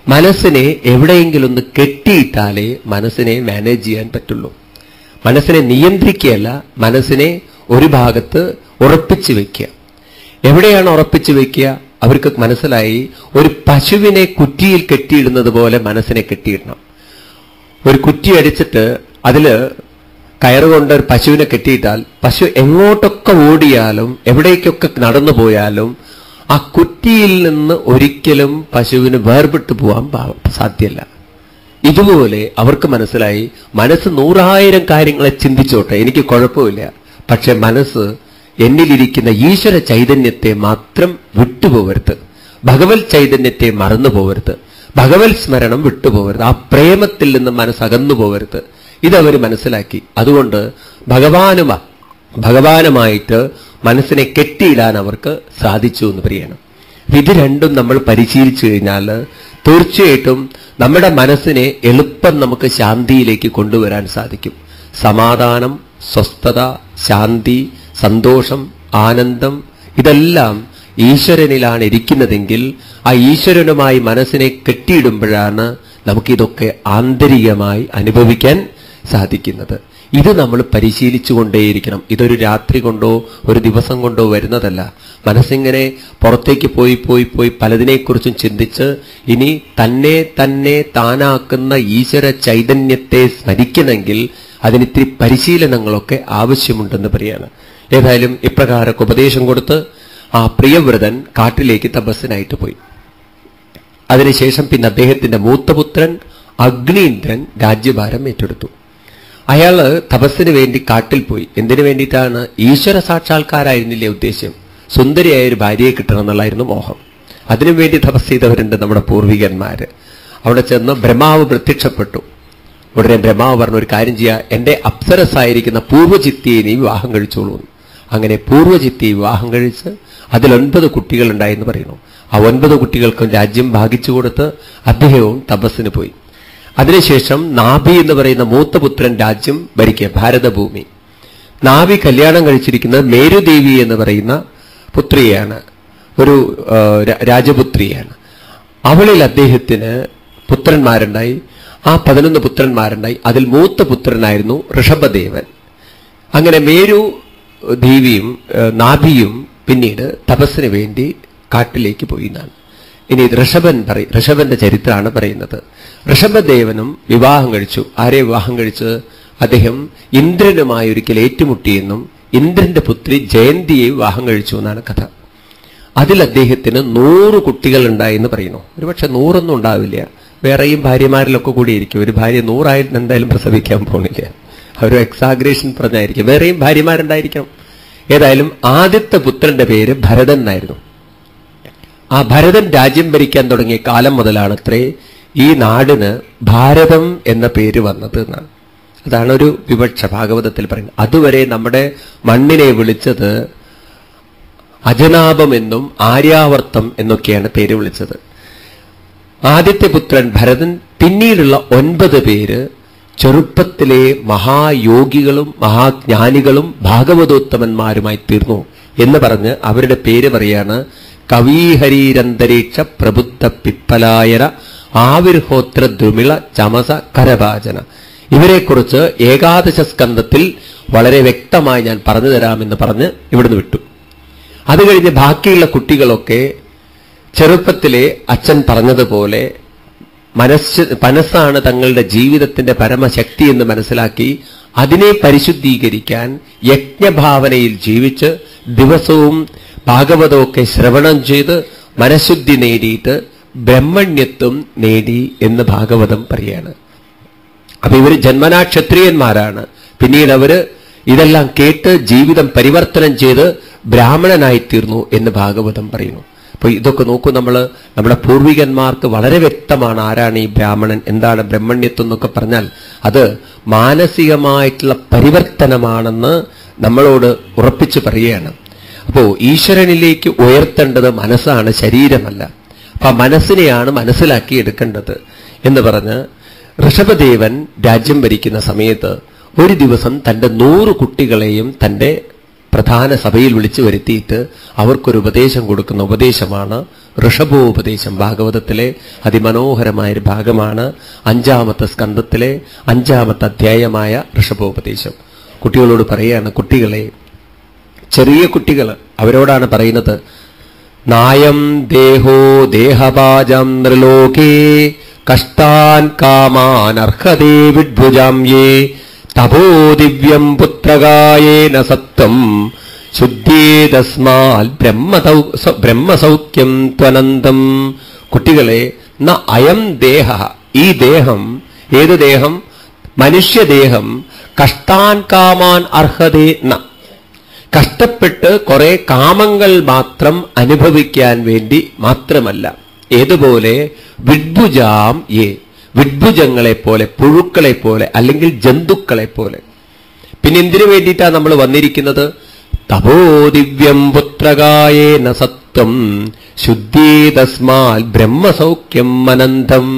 മനസ്സിനെ എവിടെയെങ്കിലും ഒന്ന് കെട്ടിയിട്ടാലേ മനസ്സിനെ മാനേജ് ചെയ്യാൻ പറ്റുള്ളൂ. മനസ്സിനെ നിയന്ത്രിക്കുകയല്ല, മനസ്സിനെ ഒരു ഭാഗത്ത് ഉറപ്പിച്ചു വെക്കുക. എവിടെയാണ് ഉറപ്പിച്ചു വെക്കുക? അവർക്ക് മനസ്സിലായി, ഒരു പശുവിനെ കുറ്റിയിൽ കെട്ടിയിടുന്നത് പോലെ മനസ്സിനെ കെട്ടിയിടണം. ഒരു കുറ്റി അടിച്ചിട്ട് അതില് കയറുകൊണ്ട് ഒരു പശുവിനെ കെട്ടിയിട്ടാൽ പശു എങ്ങോട്ടൊക്കെ ഓടിയാലും എവിടേക്കൊക്കെ നടന്നു പോയാലും ആ കുറ്റിയിൽ നിന്ന് ഒരിക്കലും പശുവിന് വേർപെട്ടു പോകാൻ സാധ്യമല്ല. ഇതുപോലെ അവർക്ക് മനസ്സിലായി, മനസ്സ് നൂറായിരം കാര്യങ്ങളെ ചിന്തിച്ചോട്ടെ, എനിക്ക് കുഴപ്പമില്ല, പക്ഷെ മനസ്സ് എന്നിലിരിക്കുന്ന ഈശ്വര ചൈതന്യത്തെ മാത്രം വിട്ടുപോകരുത്, ഭഗവത് ചൈതന്യത്തെ മറന്നു പോകരുത്, ഭഗവത് സ്മരണം വിട്ടുപോകരുത്, ആ പ്രേമത്തിൽ നിന്ന് മനസ്സകന്നു പോകരുത്. ഇതവർ മനസ്സിലാക്കി. അതുകൊണ്ട് ഭഗവാനുമാ ഭഗവാനുമായിട്ട് മനസ്സിനെ കെട്ടിയിടാൻ അവർക്ക് സാധിച്ചു എന്ന് പറയണം. ഇത് രണ്ടും നമ്മൾ പരിശീലിച്ചു കഴിഞ്ഞാൽ തീർച്ചയായിട്ടും നമ്മുടെ മനസ്സിനെ എളുപ്പം നമുക്ക് ശാന്തിയിലേക്ക് കൊണ്ടുവരാൻ സാധിക്കും. സമാധാനം, സ്വസ്ഥത, ശാന്തി, സന്തോഷം, ആനന്ദം ഇതെല്ലാം ഈശ്വരനിലാണ് ഇരിക്കുന്നതെങ്കിൽ ആ ഈശ്വരനുമായി മനസ്സിനെ കെട്ടിയിടുമ്പോഴാണ് നമുക്കിതൊക്കെ ആന്തരികമായി അനുഭവിക്കാൻ സാധിക്കുന്നത്. ഇത് നമ്മൾ പരിശീലിച്ചുകൊണ്ടേയിരിക്കണം. ഇതൊരു രാത്രി കൊണ്ടോ ഒരു ദിവസം കൊണ്ടോ വരുന്നതല്ല. മനസ്സിങ്ങനെ പുറത്തേക്ക് പോയി പോയി പോയി പലതിനെക്കുറിച്ചും ചിന്തിച്ച് ഇനി തന്നെ തന്നെ താനാക്കുന്ന ഈശ്വര ചൈതന്യത്തെ സ്മരിക്കണമെങ്കിൽ അതിനിത്തിരി പരിശീലനങ്ങളൊക്കെ ആവശ്യമുണ്ടെന്ന് പറയാണ്. ഏതായാലും ഇപ്രകാരമൊക്കെ ഉപദേശം കൊടുത്ത് ആ പ്രിയവ്രതൻ കാട്ടിലേക്ക് തപസ്സിനായിട്ട് പോയി. അതിനുശേഷം പിന്നെ അദ്ദേഹത്തിന്റെ മൂത്തപുത്രൻ അഗ്നീന്ദ്രൻ രാജ്യഭാരം ഏറ്റെടുത്തു. അയാള് തപസ്സിന് വേണ്ടി കാട്ടിൽ പോയി. എന്തിനു വേണ്ടിയിട്ടാണ്? ഈശ്വര സാക്ഷാത്കാരായിരുന്നില്ലേ ഉദ്ദേശ്യം? സുന്ദരിയായ ഒരു ഭാര്യയെ കിട്ടണം എന്നുള്ളായിരുന്നു മോഹം. അതിനുവേണ്ടി തപസ് ചെയ്തവരുണ്ട് നമ്മുടെ പൂർവികന്മാര്. അവിടെ ചെന്ന് ബ്രഹ്മാവ് പ്രത്യക്ഷപ്പെട്ടു. ഉടനെ ബ്രഹ്മാവ് പറഞ്ഞു, ഒരു കാര്യം ചെയ്യുക, എന്റെ അപ്സരസായിരിക്കുന്ന പൂർവ്വചിത്തിയെ നീ വിവാഹം കഴിച്ചോളൂ. അങ്ങനെ പൂർവ്വചിത്തിയെ വിവാഹം കഴിച്ച് അതിൽ ഒൻപത് കുട്ടികളുണ്ടായെന്ന് പറയുന്നു. ആ ഒൻപത് കുട്ടികൾക്കും രാജ്യം ഭാഗിച്ചു കൊടുത്ത് അദ്ദേഹവും തപസ്സിന് പോയി. അതിനുശേഷം നാഭി എന്ന് പറയുന്ന മൂത്തപുത്രൻ രാജ്യം ഭരിക്കുക, ഭാരതഭൂമി. നാഭി കല്യാണം കഴിച്ചിരിക്കുന്നത് മേരുദേവി എന്ന് പറയുന്ന പുത്രിയാണ്, ഒരു രാജപുത്രിയാണ്. അവളിൽ അദ്ദേഹത്തിന് പുത്രന്മാരുണ്ടായി. ആ പതിനൊന്ന് പുത്രന്മാരുണ്ടായി. അതിൽ മൂത്ത പുത്രനായിരുന്നു ഋഷഭദേവൻ. അങ്ങനെ മേരു ദേവിയും നാഭിയും പിന്നീട് തപസ്സിന് വേണ്ടി കാട്ടിലേക്ക് പോയി എന്നാണ്. ഇനി ഋഷഭൻ പറയും, ഋഷഭന്റെ ചരിത്രമാണ് പറയുന്നത്. ഋഷഭദേവനും വിവാഹം കഴിച്ചു. ആരെ വിവാഹം കഴിച്ച്? അദ്ദേഹം ഇന്ദ്രനുമായി ഒരിക്കൽ ഏറ്റുമുട്ടിയെന്നും ഇന്ദ്രന്റെ പുത്രി ജയന്തിയെ വിവാഹം കഴിച്ചു എന്നാണ് കഥ. അതിൽ അദ്ദേഹത്തിന് നൂറ് കുട്ടികൾ ഉണ്ടായെന്ന് പറയുന്നു. ഒരുപക്ഷെ നൂറൊന്നും ഉണ്ടാവില്ല, വേറെയും ഭാര്യമാരിലൊക്കെ കൂടിയിരിക്കും. ഒരു ഭാര്യ നൂറായിട്ട് എന്തായാലും പ്രസവിക്കാൻ പോണില്ല, അവരൊരു എക്സാഗ്രേഷൻ പറഞ്ഞായിരിക്കും. വേറെയും ഭാര്യമാരുണ്ടായിരിക്കണം. ഏതായാലും ആദ്യത്തെ പുത്രന്റെ പേര് ഭരതൻ എന്നായിരുന്നു. ആ ഭരതൻ രാജ്യം ഭരിക്കാൻ തുടങ്ങിയ കാലം മുതലാണത്രേ ഈ നാടിന് ഭാരതം എന്ന പേര് വന്നത് എന്നാണ്. അതാണ് ഒരു വിവക്ഷ ഭാഗവതത്തിൽ പറയുന്നത്. അതുവരെ നമ്മുടെ മണ്ണിനെ വിളിച്ചത് അജനാഭം എന്നും ആര്യാവർത്തം എന്നൊക്കെയാണ് പേര് വിളിച്ചത്. ആദ്യത്തെ പുത്രൻ ഭരതൻ. പിന്നീടുള്ള ഒൻപത് പേര് ചെറുപ്പത്തിലെ മഹായോഗികളും മഹാജ്ഞാനികളും ഭാഗവതോത്തമന്മാരുമായി തീർന്നു എന്ന് പറഞ്ഞ് അവരുടെ പേര് പറയാണ് കവീഹരീരന്തരീക്ഷ പ്രബുദ്ധ പിപ്പലായന ആവിർഹോത്ര ദ്രുമിള ചമസ കരഭാജന. ഇവരെക്കുറിച്ച് ഏകാദശ സ്കന്ധത്തിൽ വളരെ വ്യക്തമായി ഞാൻ പറഞ്ഞു തരാമെന്ന് പറഞ്ഞ് ഇവിടുന്ന് വിട്ടു. അത് കഴിഞ്ഞ് ബാക്കിയുള്ള കുട്ടികളൊക്കെ ചെറുപ്പത്തിലെ അച്ഛൻ പറഞ്ഞതുപോലെ മനസ്സ് മനസ്സാണ് തങ്ങളുടെ ജീവിതത്തിന്റെ പരമശക്തി എന്ന് മനസ്സിലാക്കി അതിനെ പരിശുദ്ധീകരിക്കാൻ യജ്ഞഭാവനയിൽ ജീവിച്ച് ദിവസവും ഭാഗവതമൊക്കെ ശ്രവണം ചെയ്ത് മനഃശുദ്ധി നേടിയിട്ട് ബ്രഹ്മണ്യത്വം നേടി എന്ന് ഭാഗവതം പറയാണ്. അപ്പൊ ഇവര് ജന്മനാ ക്ഷത്രിയന്മാരാണ്. പിന്നീട് അവര് ഇതെല്ലാം കേട്ട് ജീവിതം പരിവർത്തനം ചെയ്ത് ബ്രാഹ്മണനായിത്തീർന്നു എന്ന് ഭാഗവതം പറയുന്നു. അപ്പൊ ഇതൊക്കെ നോക്കൂ, നമ്മൾ നമ്മുടെ പൂർവികന്മാർക്ക് വളരെ വ്യക്തമാണ് ആരാണ് ഈ ബ്രാഹ്മണൻ, എന്താണ് ബ്രഹ്മണ്യത്വം എന്നൊക്കെ പറഞ്ഞാൽ അത് മാനസികമായിട്ടുള്ള പരിവർത്തനമാണെന്ന് നമ്മളോട് ഉറപ്പിച്ചു പറയുകയാണ്. അപ്പോ ഈശ്വരനിലേക്ക് ഉയർത്തേണ്ടത് മനസ്സാണ്, ശരീരമല്ല. അപ്പൊ മനസ്സിനെയാണ് മനസ്സിലാക്കി എടുക്കേണ്ടത് എന്ന് പറഞ്ഞ് ഋഷഭദേവൻ രാജ്യം ഭരിക്കുന്ന സമയത്ത് ഒരു ദിവസം തന്റെ നൂറ് കുട്ടികളെയും തന്റെ പ്രധാന സഭയിൽ വിളിച്ചു വരുത്തിയിട്ട് അവർക്കൊരു ഉപദേശം കൊടുക്കുന്ന ഉപദേശമാണ് ഋഷഭോപദേശം. ഭാഗവതത്തിലെ അതിമനോഹരമായൊരു ഭാഗമാണ് അഞ്ചാമത്തെ സ്കന്ധത്തിലെ അഞ്ചാമത്തെ അധ്യായമായ ഋഷഭോപദേശം. കുട്ടികളോട് പറയാണ്, കുട്ടികളെ, ചെറിയ കുട്ടികൾ, അവരോടാണ് പറയുന്നത്, നായം ദേഹോ ദേഹപാജം നൃലോകേ കഷ്ടാൻ കാമാൻ അർഹതേ വിഡ്ഭുജാം യേ തപോ ദിവ്യം പുത്രകായേന സത്വം ശുദ്ധേതസ്മാൽ ബ്രഹ്മസൗഖ്യം ത്വനന്തം. കുട്ടികളെ, ന അയം ദേഹ, ഈ ദേഹം, ഏത് ദേഹം? മനുഷ്യദേഹം. കഷ്ടാൻ കാമാൻ അർഹതേ ന, കഷ്ടപ്പെട്ട് കുറെ കാമങ്ങൾ മാത്രം അനുഭവിക്കാൻ വേണ്ടി മാത്രമല്ല. ഏതുപോലെ? വിഡ്ഭുജാം യേ, വിഡ്ഭുജങ്ങളെ പോലെ, പുഴുക്കളെ പോലെ, അല്ലെങ്കിൽ ജന്തുക്കളെ പോലെ. പിന്നെ എന്തിനു വേണ്ടിയിട്ടാണ് നമ്മൾ വന്നിരിക്കുന്നത്? തപോ ദിവ്യം പുത്രകായേന സത്വം ശുദ്ധീതസ്മാൽ ബ്രഹ്മസൗഖ്യം അനന്തം.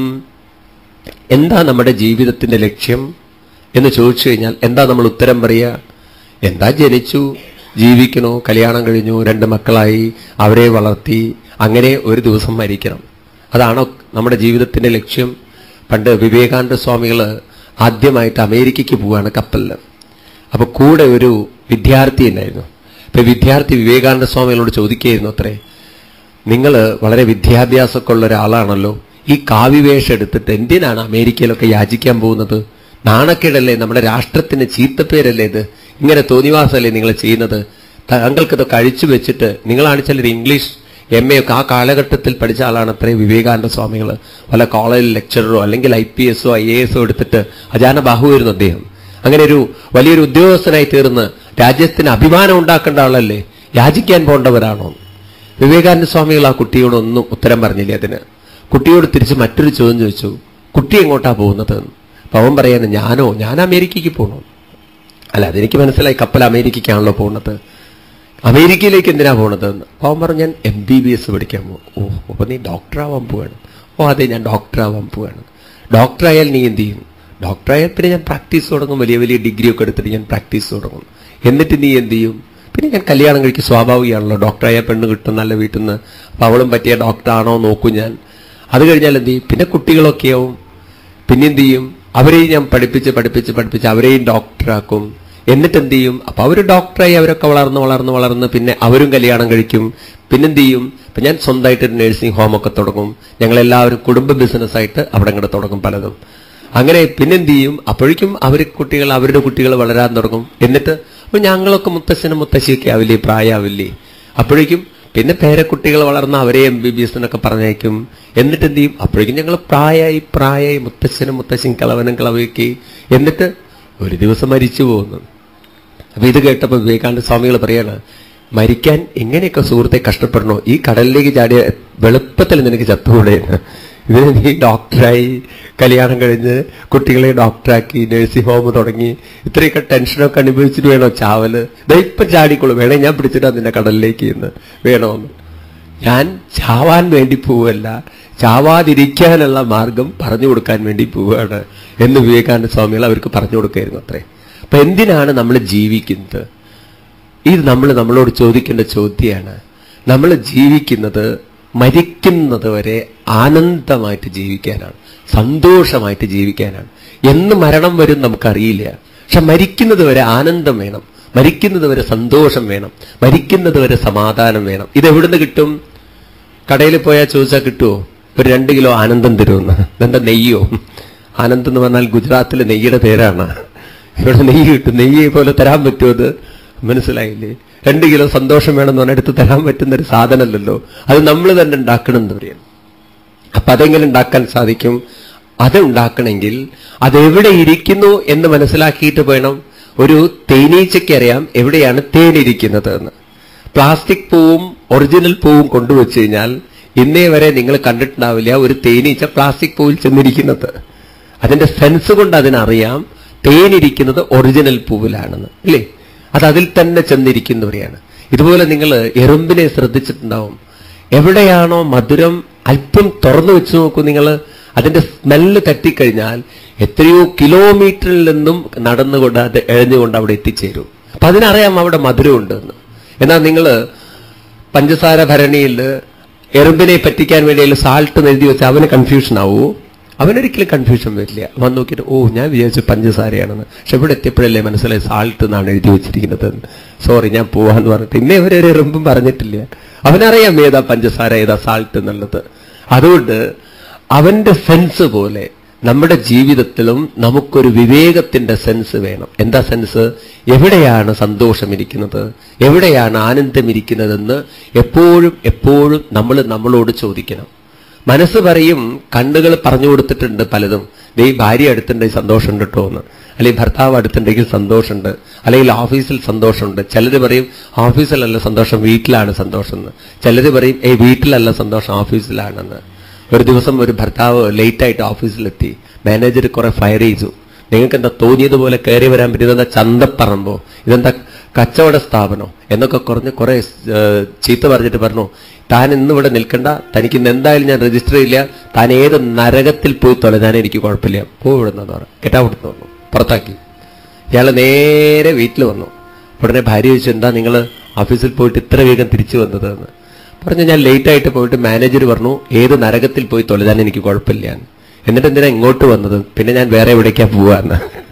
എന്താ നമ്മുടെ ജീവിതത്തിന്റെ ലക്ഷ്യം എന്ന് ചോദിച്ചു കഴിഞ്ഞാൽ എന്താ നമ്മൾ ഉത്തരം പറയുക? എന്താ, ജനിച്ചു, ജീവിക്കണോ, കല്യാണം കഴിഞ്ഞു, രണ്ട് മക്കളായി, അവരെ വളർത്തി, അങ്ങനെ ഒരു ദിവസം മരിക്കണം. അതാണോ നമ്മുടെ ജീവിതത്തിന്റെ ലക്ഷ്യം? പണ്ട് വിവേകാനന്ദ സ്വാമികൾ ആദ്യമായിട്ട് അമേരിക്കയ്ക്ക് പോവുകയാണ് കപ്പലിൽ. അപ്പൊ കൂടെ ഒരു വിദ്യാർത്ഥി ഉണ്ടായിരുന്നു. അപ്പൊ വിദ്യാർത്ഥി വിവേകാനന്ദ സ്വാമികളോട് ചോദിക്കുകയായിരുന്നു, അത്രേ, നിങ്ങൾ വളരെ വിദ്യാഭ്യാസമൊക്കെ ഉള്ള ഒരാളാണല്ലോ, ഈ കാവ്യവേഷം എടുത്തിട്ട് എന്തിനാണ് അമേരിക്കയിലൊക്കെ യാചിക്കാൻ പോകുന്നത്? നാണക്കേടല്ലേ, നമ്മുടെ രാഷ്ട്രത്തിന് ചീത്തപ്പേരല്ലേ ഇത്? ഇങ്ങനെ തോന്നിവാസമല്ലേ നിങ്ങൾ ചെയ്യുന്നത്? താങ്കൾക്കിതൊക്കെ അഴിച്ചു വെച്ചിട്ട്, നിങ്ങളാണിച്ചാൽ ഒരു ഇംഗ്ലീഷ് എം എ ഒക്കെ ആ കാലഘട്ടത്തിൽ പഠിച്ച ആളാണ് അത്രേ വിവേകാനന്ദ സ്വാമികൾ. പല കോളേജിൽ ലെക്ചററോ അല്ലെങ്കിൽ ഐ പി എസോ ഐ എ എസോ എടുത്തിട്ട് അജാന ബാഹുവായിരുന്നു അദ്ദേഹം. അങ്ങനെ ഒരു വലിയൊരു ഉദ്യോഗസ്ഥനായി തീർന്ന് രാജ്യത്തിന് അഭിമാനം ഉണ്ടാക്കേണ്ട ആളല്ലേ, യാചിക്കാൻ പോകേണ്ടവരാണോ? വിവേകാനന്ദ സ്വാമികൾ ആ കുട്ടിയോടൊന്നും ഉത്തരം പറഞ്ഞില്ലേ. അതിന് കുട്ടിയോട് തിരിച്ച് മറ്റൊരു ചോദ്യം ചോദിച്ചു, കുട്ടി എങ്ങോട്ടാ പോകുന്നത്? അപ്പൊ അവൻ പറയാന്ന്, ഞാനോ, ഞാൻ അമേരിക്കയ്ക്ക് പോകണോ? അല്ല, അതെനിക്ക് മനസ്സിലായി, കപ്പൽ അമേരിക്കയ്ക്കാണല്ലോ പോകുന്നത്. അമേരിക്കയിലേക്ക് എന്തിനാ പോണതെന്ന്. അപ്പൊ അവൻ പറഞ്ഞു, ഞാൻ എം ബി ബി എസ് പഠിക്കാൻ പോകും. ഓ, അപ്പൊ നീ ഡോക്ടറാവാൻ പോവാണ്? ഓ അതെ, ഞാൻ ഡോക്ടറാവാൻ പോവാണ്. ഡോക്ടറായാൽ നീ എന്ത് ചെയ്യും? ഡോക്ടറായാൽ പിന്നെ ഞാൻ പ്രാക്ടീസ് തുടങ്ങും, വലിയ വലിയ ഡിഗ്രി ഒക്കെ എടുത്തിട്ട് ഞാൻ പ്രാക്ടീസ് തുടങ്ങും. എന്നിട്ട് നീ എന്ത് ചെയ്യും? പിന്നെ ഞാൻ കല്യാണം കഴിക്കും. സ്വാഭാവികമാണല്ലോ, ഡോക്ടറായാൽ പെണ്ണ് കിട്ടും നല്ല വീട്ടിൽ നിന്ന്. അപ്പൊ അവളും പറ്റിയ ഡോക്ടറാണോ നോക്കും ഞാൻ. അത് കഴിഞ്ഞാൽ എന്ത് ചെയ്യും? പിന്നെ കുട്ടികളൊക്കെ ആവും. പിന്നെന്ത് ചെയ്യും? അവരെയും ഞാൻ പഠിപ്പിച്ച് പഠിപ്പിച്ച് പഠിപ്പിച്ച് അവരെയും ഡോക്ടറാക്കും. എന്നിട്ട് എന്ത് ചെയ്യും? അപ്പൊ അവർ ഡോക്ടറായി, അവരൊക്കെ വളർന്ന് വളർന്ന് വളർന്ന് പിന്നെ അവരും കല്യാണം കഴിക്കും. പിന്നെന്ത് ചെയ്യും? അപ്പൊ ഞാൻ സ്വന്തമായിട്ട് നഴ്സിംഗ് ഹോമൊക്കെ തുടങ്ങും. ഞങ്ങളെല്ലാവരും കുടുംബ ബിസിനസ്സായിട്ട് അവിടെ ഇങ്ങോട്ട് തുടങ്ങും പലതും. അങ്ങനെ പിന്നെന്ത് ചെയ്യും? അപ്പോഴേക്കും അവർ കുട്ടികൾ, അവരുടെ കുട്ടികൾ വളരാൻ തുടങ്ങും. എന്നിട്ട് അപ്പൊ ഞങ്ങളൊക്കെ മുത്തശ്ശനും മുത്തശ്ശിയൊക്കെ ആവില്ലേ, പ്രായമാവില്ലേ? അപ്പോഴേക്കും പിന്നെ പേരക്കുട്ടികൾ വളർന്ന അവരെ എം ബി ബി എസിനൊക്കെ പറഞ്ഞേക്കും. എന്നിട്ട് എന്ത് ചെയ്യും? അപ്പോഴേക്കും ഞങ്ങൾ പ്രായമായി പ്രായമായി മുത്തശ്ശനും മുത്തശ്ശനും കിളവനും കിളവയൊക്കെ. എന്നിട്ട് ഒരു ദിവസം മരിച്ചു പോകുന്നു. അപ്പൊ ഇത് കേട്ടപ്പോ വിവേകാനന്ദ സ്വാമികൾ പറയാണ്, മരിക്കാൻ എങ്ങനെയൊക്കെ സുഹൃത്തെ കഷ്ടപ്പെടണോ? ഈ കടലിലേക്ക് ചാടിയ വെളുപ്പത്തിൽ നിനക്ക് ചത്തുകൂടെയാണ്. ഇതിന് നീ ഡോക്ടറായി, കല്യാണം കഴിഞ്ഞ് കുട്ടികളെ ഡോക്ടറാക്കി, നഴ്സിംഗ് ഹോം തുടങ്ങി, ഇത്രയൊക്കെ ടെൻഷനൊക്കെ അനുഭവിച്ചിട്ട് വേണോ ചാവല്? ഇതാ ഇപ്പം ചാടിക്കോളൂ, വേണേ ഞാൻ പിടിച്ചിട്ടാ നിന്നെ കടലിലേക്ക് ഇന്ന് വേണോന്ന്. ഞാൻ ചാവാൻ വേണ്ടി പോവല്ല, ചാവാതിരിക്കാനുള്ള മാർഗം പറഞ്ഞു കൊടുക്കാൻ വേണ്ടി പോവുകയാണ് എന്ന് വിവേകാനന്ദ സ്വാമികൾ അവർക്ക് പറഞ്ഞു കൊടുക്കായിരുന്നു അത്രേ. അപ്പൊ എന്തിനാണ് നമ്മൾ ജീവിക്കുന്നത്? ഇത് നമ്മൾ നമ്മളോട് ചോദിക്കേണ്ട ചോദ്യമാണ്. നമ്മൾ ജീവിക്കുന്നത് മരിക്കുന്നത് വരെ ആനന്ദമായിട്ട് ജീവിക്കാനാണ്, സന്തോഷമായിട്ട് ജീവിക്കാനാണ്. എന്ന് മരണം വരും നമുക്കറിയില്ല. പക്ഷെ മരിക്കുന്നത് വരെ ആനന്ദം വേണം, മരിക്കുന്നത് വരെ സന്തോഷം വേണം, മരിക്കുന്നത് വരെ സമാധാനം വേണം. ഇതെവിടുന്ന് കിട്ടും? കടയിൽ പോയാൽ ചോദിച്ചാൽ കിട്ടുമോ? ഒരു രണ്ട് കിലോ ആനന്ദം തരുമെന്ന്. ഇതെന്താ, നെയ്യോ? ആനന്ദം എന്ന് പറഞ്ഞാൽ ഗുജറാത്തിലെ നെയ്യുടെ പേരാണ്. ഇവിടെ നെയ്യ് കിട്ടും. നെയ്യെ പോലെ തരാൻ പറ്റുമോ? അത് മനസ്സിലായില്ലേ? രണ്ട് കിലോ സന്തോഷം വേണമെന്ന് പറഞ്ഞാൽ എടുത്ത് തരാൻ പറ്റുന്ന ഒരു സാധനമല്ലല്ലോ. അത് നമ്മൾ തന്നെ ഉണ്ടാക്കണം എന്ന് പറയാം. അപ്പൊ അതെങ്ങനെ ഉണ്ടാക്കാൻ സാധിക്കും? അത് ഉണ്ടാക്കണമെങ്കിൽ അതെവിടെ ഇരിക്കുന്നു എന്ന് മനസ്സിലാക്കിയിട്ട് വേണം. ഒരു തേനീച്ചയ്ക്ക് അറിയാം എവിടെയാണ് തേനിരിക്കുന്നത് എന്ന്. പ്ലാസ്റ്റിക് പൂവും ഒറിജിനൽ പൂവും കൊണ്ടുവച്ചു കഴിഞ്ഞാൽ ഇന്നേ വരെ നിങ്ങൾ കണ്ടിട്ടുണ്ടാവില്ല ഒരു തേനീച്ച പ്ലാസ്റ്റിക് പൂവിൽ ചെന്നിരിക്കുന്നത്. അതിന്റെ സെൻസ് കൊണ്ട് അതിനറിയാം തേനിരിക്കുന്നത് ഒറിജിനൽ പൂവിലാണെന്ന്, ഇല്ലേ? അത് അതിൽ തന്നെ ചെന്നിരിക്കുന്നവരെയാണ്. ഇതുപോലെ നിങ്ങൾ എറുമ്പിനെ ശ്രദ്ധിച്ചിട്ടുണ്ടാവും. എവിടെയാണോ മധുരം അല്പം തുറന്നു വെച്ച് നോക്കൂ നിങ്ങൾ, അതിന്റെ സ്മെല്ല് തട്ടിക്കഴിഞ്ഞാൽ എത്രയോ കിലോമീറ്ററിൽ നിന്നും നടന്നുകൊണ്ട് അത് എഴഞ്ഞുകൊണ്ട് അവിടെ എത്തിച്ചേരും. അപ്പൊ അതിനറിയാം അവിടെ മധുരമുണ്ടെന്ന്. എന്നാൽ നിങ്ങൾ പഞ്ചസാര ഭരണിയിൽ എറുമ്പിനെ പറ്റിക്കാൻ വേണ്ടി സാൾട്ട് എഴുതി വെച്ചാൽ അവന് കൺഫ്യൂഷൻ ആവൂ? അവനൊരിക്കലും കൺഫ്യൂഷൻ വരില്ല. അവൻ നോക്കിയിട്ട് ഓ ഞാൻ വിചാരിച്ചു പഞ്ചസാരയാണെന്ന്, പക്ഷെ ഇവിടെ എത്തിയപ്പോഴല്ലേ മനസ്സിലായി സാൾട്ട് എന്നാണ് എഴുതി വെച്ചിരിക്കുന്നത്. സോറി ഞാൻ പോവാന്ന് പറഞ്ഞിട്ട് ഇന്നേ ഇവരൊരു എറുമ്പും പറഞ്ഞിട്ടില്ല. അവനറിയാം ഏതാ പഞ്ചസാര ഏതാ സാൾട്ട് എന്നുള്ളത്. അതുകൊണ്ട് അവന്റെ സെൻസ് പോലെ നമ്മുടെ ജീവിതത്തിലും നമുക്കൊരു വിവേകത്തിന്റെ സെൻസ് വേണം. എന്താ സെൻസ്? എവിടെയാണ് സന്തോഷമിരിക്കുന്നത്, എവിടെയാണ് ആനന്ദമിരിക്കുന്നതെന്ന് എപ്പോഴും എപ്പോഴും നമ്മൾ നമ്മളോട് ചോദിക്കണം. മനസ്സ് പറയും, കണ്ണുകൾ പറഞ്ഞു കൊടുത്തിട്ടുണ്ട് പലതും, ദേ ഭാര്യ അടുത്തുണ്ടെങ്കിൽ സന്തോഷമുണ്ട് കേട്ടോ എന്ന്, അല്ലെങ്കിൽ ഭർത്താവ് അടുത്തുണ്ടെങ്കിൽ സന്തോഷമുണ്ട്, അല്ലെങ്കിൽ ഓഫീസിൽ സന്തോഷമുണ്ട്. ചിലര് പറയും ഓഫീസിലല്ല സന്തോഷം വീട്ടിലാണ് സന്തോഷം എന്ന്, ചിലര് പറയും ഏയ് വീട്ടിലല്ല സന്തോഷം ഓഫീസിലാണെന്ന്. ഒരു ദിവസം ഒരു ഭർത്താവ് ലേറ്റായിട്ട് ഓഫീസിലെത്തി, മാനേജർ കുറെ ഫയർ ചെയ്തു. നിങ്ങൾക്ക് എന്താ തോന്നിയതുപോലെ കയറി വരാൻ പറ്റും, ഇതെന്താ ചന്തപ്പറമ്പോ, ഇതെന്താ കച്ചവട സ്ഥാപനോ എന്നൊക്കെ കുറഞ്ഞ് കുറെ ചീത്ത പറഞ്ഞിട്ട് പറഞ്ഞു, താൻ ഇന്നിവിടെ നിൽക്കണ്ട, തനിക്ക് ഇന്ന് എന്തായാലും ഞാൻ രജിസ്റ്റർ ചെയ്യില്ല, താൻ ഏത് നരകത്തിൽ പോയി തൊലഞ്ഞാൽ എനിക്ക് കുഴപ്പമില്ല, പോവിടുന്നെന്ന് പറഞ്ഞു. കെട്ടാവിടുന്ന് പറഞ്ഞു, പുറത്താക്കി. ഇയാൾ നേരെ വീട്ടിൽ വന്നു. ഉടനെ ഭാര്യ ചോദിച്ചു, എന്താ നിങ്ങൾ ഓഫീസിൽ പോയിട്ട് ഇത്ര വേഗം തിരിച്ചു വന്നത് എന്ന് പറഞ്ഞു. ഞാൻ ലേറ്റ് ആയിട്ട് പോയിട്ട് മാനേജർ പറഞ്ഞു ഏത് നരകത്തിൽ പോയി തൊലഞ്ഞാൽ എനിക്ക് കുഴപ്പമില്ല. എന്നിട്ട് എന്തിനാ ഇങ്ങോട്ട് വന്നത്? പിന്നെ ഞാൻ വേറെ എവിടേക്കാ പോവാന്ന്.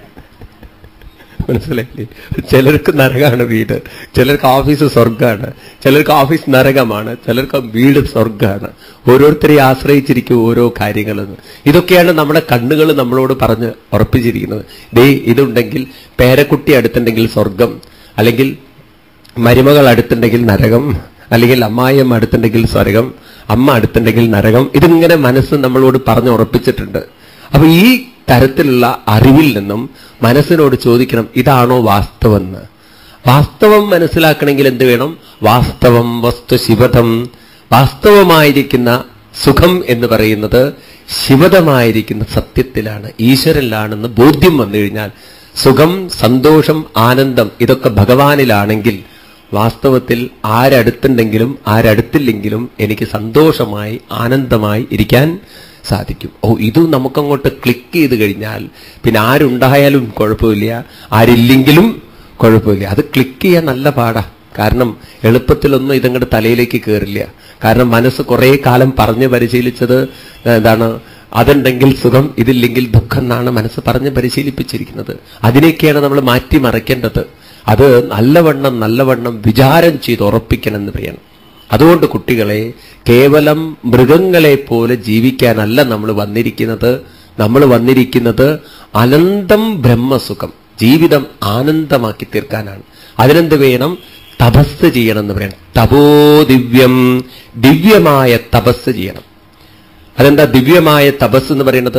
മനസ്സിലായില്ലേ? ചിലർക്ക് നരകമാണ് വീട്, ചിലർക്ക് ഓഫീസ് സ്വർഗമാണ്, ചിലർക്ക് ഓഫീസ് നരകമാണ്, ചിലർക്ക് വീട് സ്വർഗമാണ്. ഓരോരുത്തരെയും ആശ്രയിച്ചിരിക്കും ഓരോ കാര്യങ്ങളെന്ന്. ഇതൊക്കെയാണ് നമ്മുടെ കണ്ണുകൾ നമ്മളോട് പറഞ്ഞ് ഉറപ്പിച്ചിരിക്കുന്നത്. ദേ ഇതുണ്ടെങ്കിൽ പേരക്കുട്ടി അടുത്തുണ്ടെങ്കിൽ സ്വർഗം, അല്ലെങ്കിൽ മരുമകൾ അടുത്തുണ്ടെങ്കിൽ നരകം, അല്ലെങ്കിൽ അമ്മായിയമ്മ അടുത്തുണ്ടെങ്കിൽ സ്വർഗം, അമ്മ അടുത്തുണ്ടെങ്കിൽ നരകം. ഇതിങ്ങനെ മനസ്സ് നമ്മളോട് പറഞ്ഞ് ഉറപ്പിച്ചിട്ടുണ്ട്. അപ്പൊ ഈ തരത്തിലുള്ള അറിവിൽ നിന്നും മനസ്സിനോട് ചോദിക്കണം, ഇതാണോ വാസ്തവെന്ന്. വാസ്തവം മനസ്സിലാക്കണമെങ്കിൽ എന്ത് വേണം? വാസ്തവം വസ്തു ശിവതം. വാസ്തവമായിരിക്കുന്ന സുഖം എന്ന് പറയുന്നത് ശിവതമായിരിക്കുന്ന സത്യത്തിലാണ്, ഈശ്വരനിലാണെന്ന് ബോധ്യം വന്നു കഴിഞ്ഞാൽ സുഖം, സന്തോഷം, ആനന്ദം ഇതൊക്കെ ഭഗവാനിലാണെങ്കിൽ വാസ്തവത്തിൽ ആരടുത്തുണ്ടെങ്കിലും ആരടുത്തില്ലെങ്കിലും എനിക്ക് സന്തോഷമായി ആനന്ദമായി ഇരിക്കാൻ സാധിക്കും. ഓ ഇത് നമുക്കങ്ങോട്ട് ക്ലിക്ക് ചെയ്ത് കഴിഞ്ഞാൽ പിന്നെ ആരുണ്ടായാലും കുഴപ്പമില്ല, ആരില്ലെങ്കിലും കുഴപ്പമില്ല. അത് ക്ലിക്ക് ചെയ്യാൻ നല്ല പാടാ. കാരണം എളുപ്പത്തിലൊന്നും ഇതങ്ങോട്ട് തലയിലേക്ക് കയറില്ല. കാരണം മനസ്സ് കുറെ കാലം പറഞ്ഞു പരിശീലിച്ചത് എന്താണ്? അതുണ്ടെങ്കിൽ സുഖം, ഇതില്ലെങ്കിൽ ദുഃഖം എന്നാണ് മനസ്സ് പറഞ്ഞ് പരിശീലിപ്പിച്ചിരിക്കുന്നത്. അതിനെയൊക്കെയാണ് നമ്മൾ മാറ്റിമറിക്കേണ്ടത്. അത് നല്ലവണ്ണം നല്ലവണ്ണം വിചാരം ചെയ്ത് ഉറപ്പിക്കണമെന്ന് പറയണം. അതുകൊണ്ട് കുട്ടികളെ, കേവലം മൃഗങ്ങളെ പോലെ ജീവിക്കാനല്ല നമ്മൾ വന്നിരിക്കുന്നത്. നമ്മൾ വന്നിരിക്കുന്നത് അനന്തം ബ്രഹ്മസുഖം, ജീവിതം ആനന്ദമാക്കി തീർക്കാനാണ്. അതിനെന്ത് വേണം? തപസ് ചെയ്യണമെന്ന് പറയണം. തപോ ദിവ്യം, ദിവ്യമായ തപസ് ചെയ്യണം. അതെന്താ ദിവ്യമായ തപസ് എന്ന് പറയുന്നത്?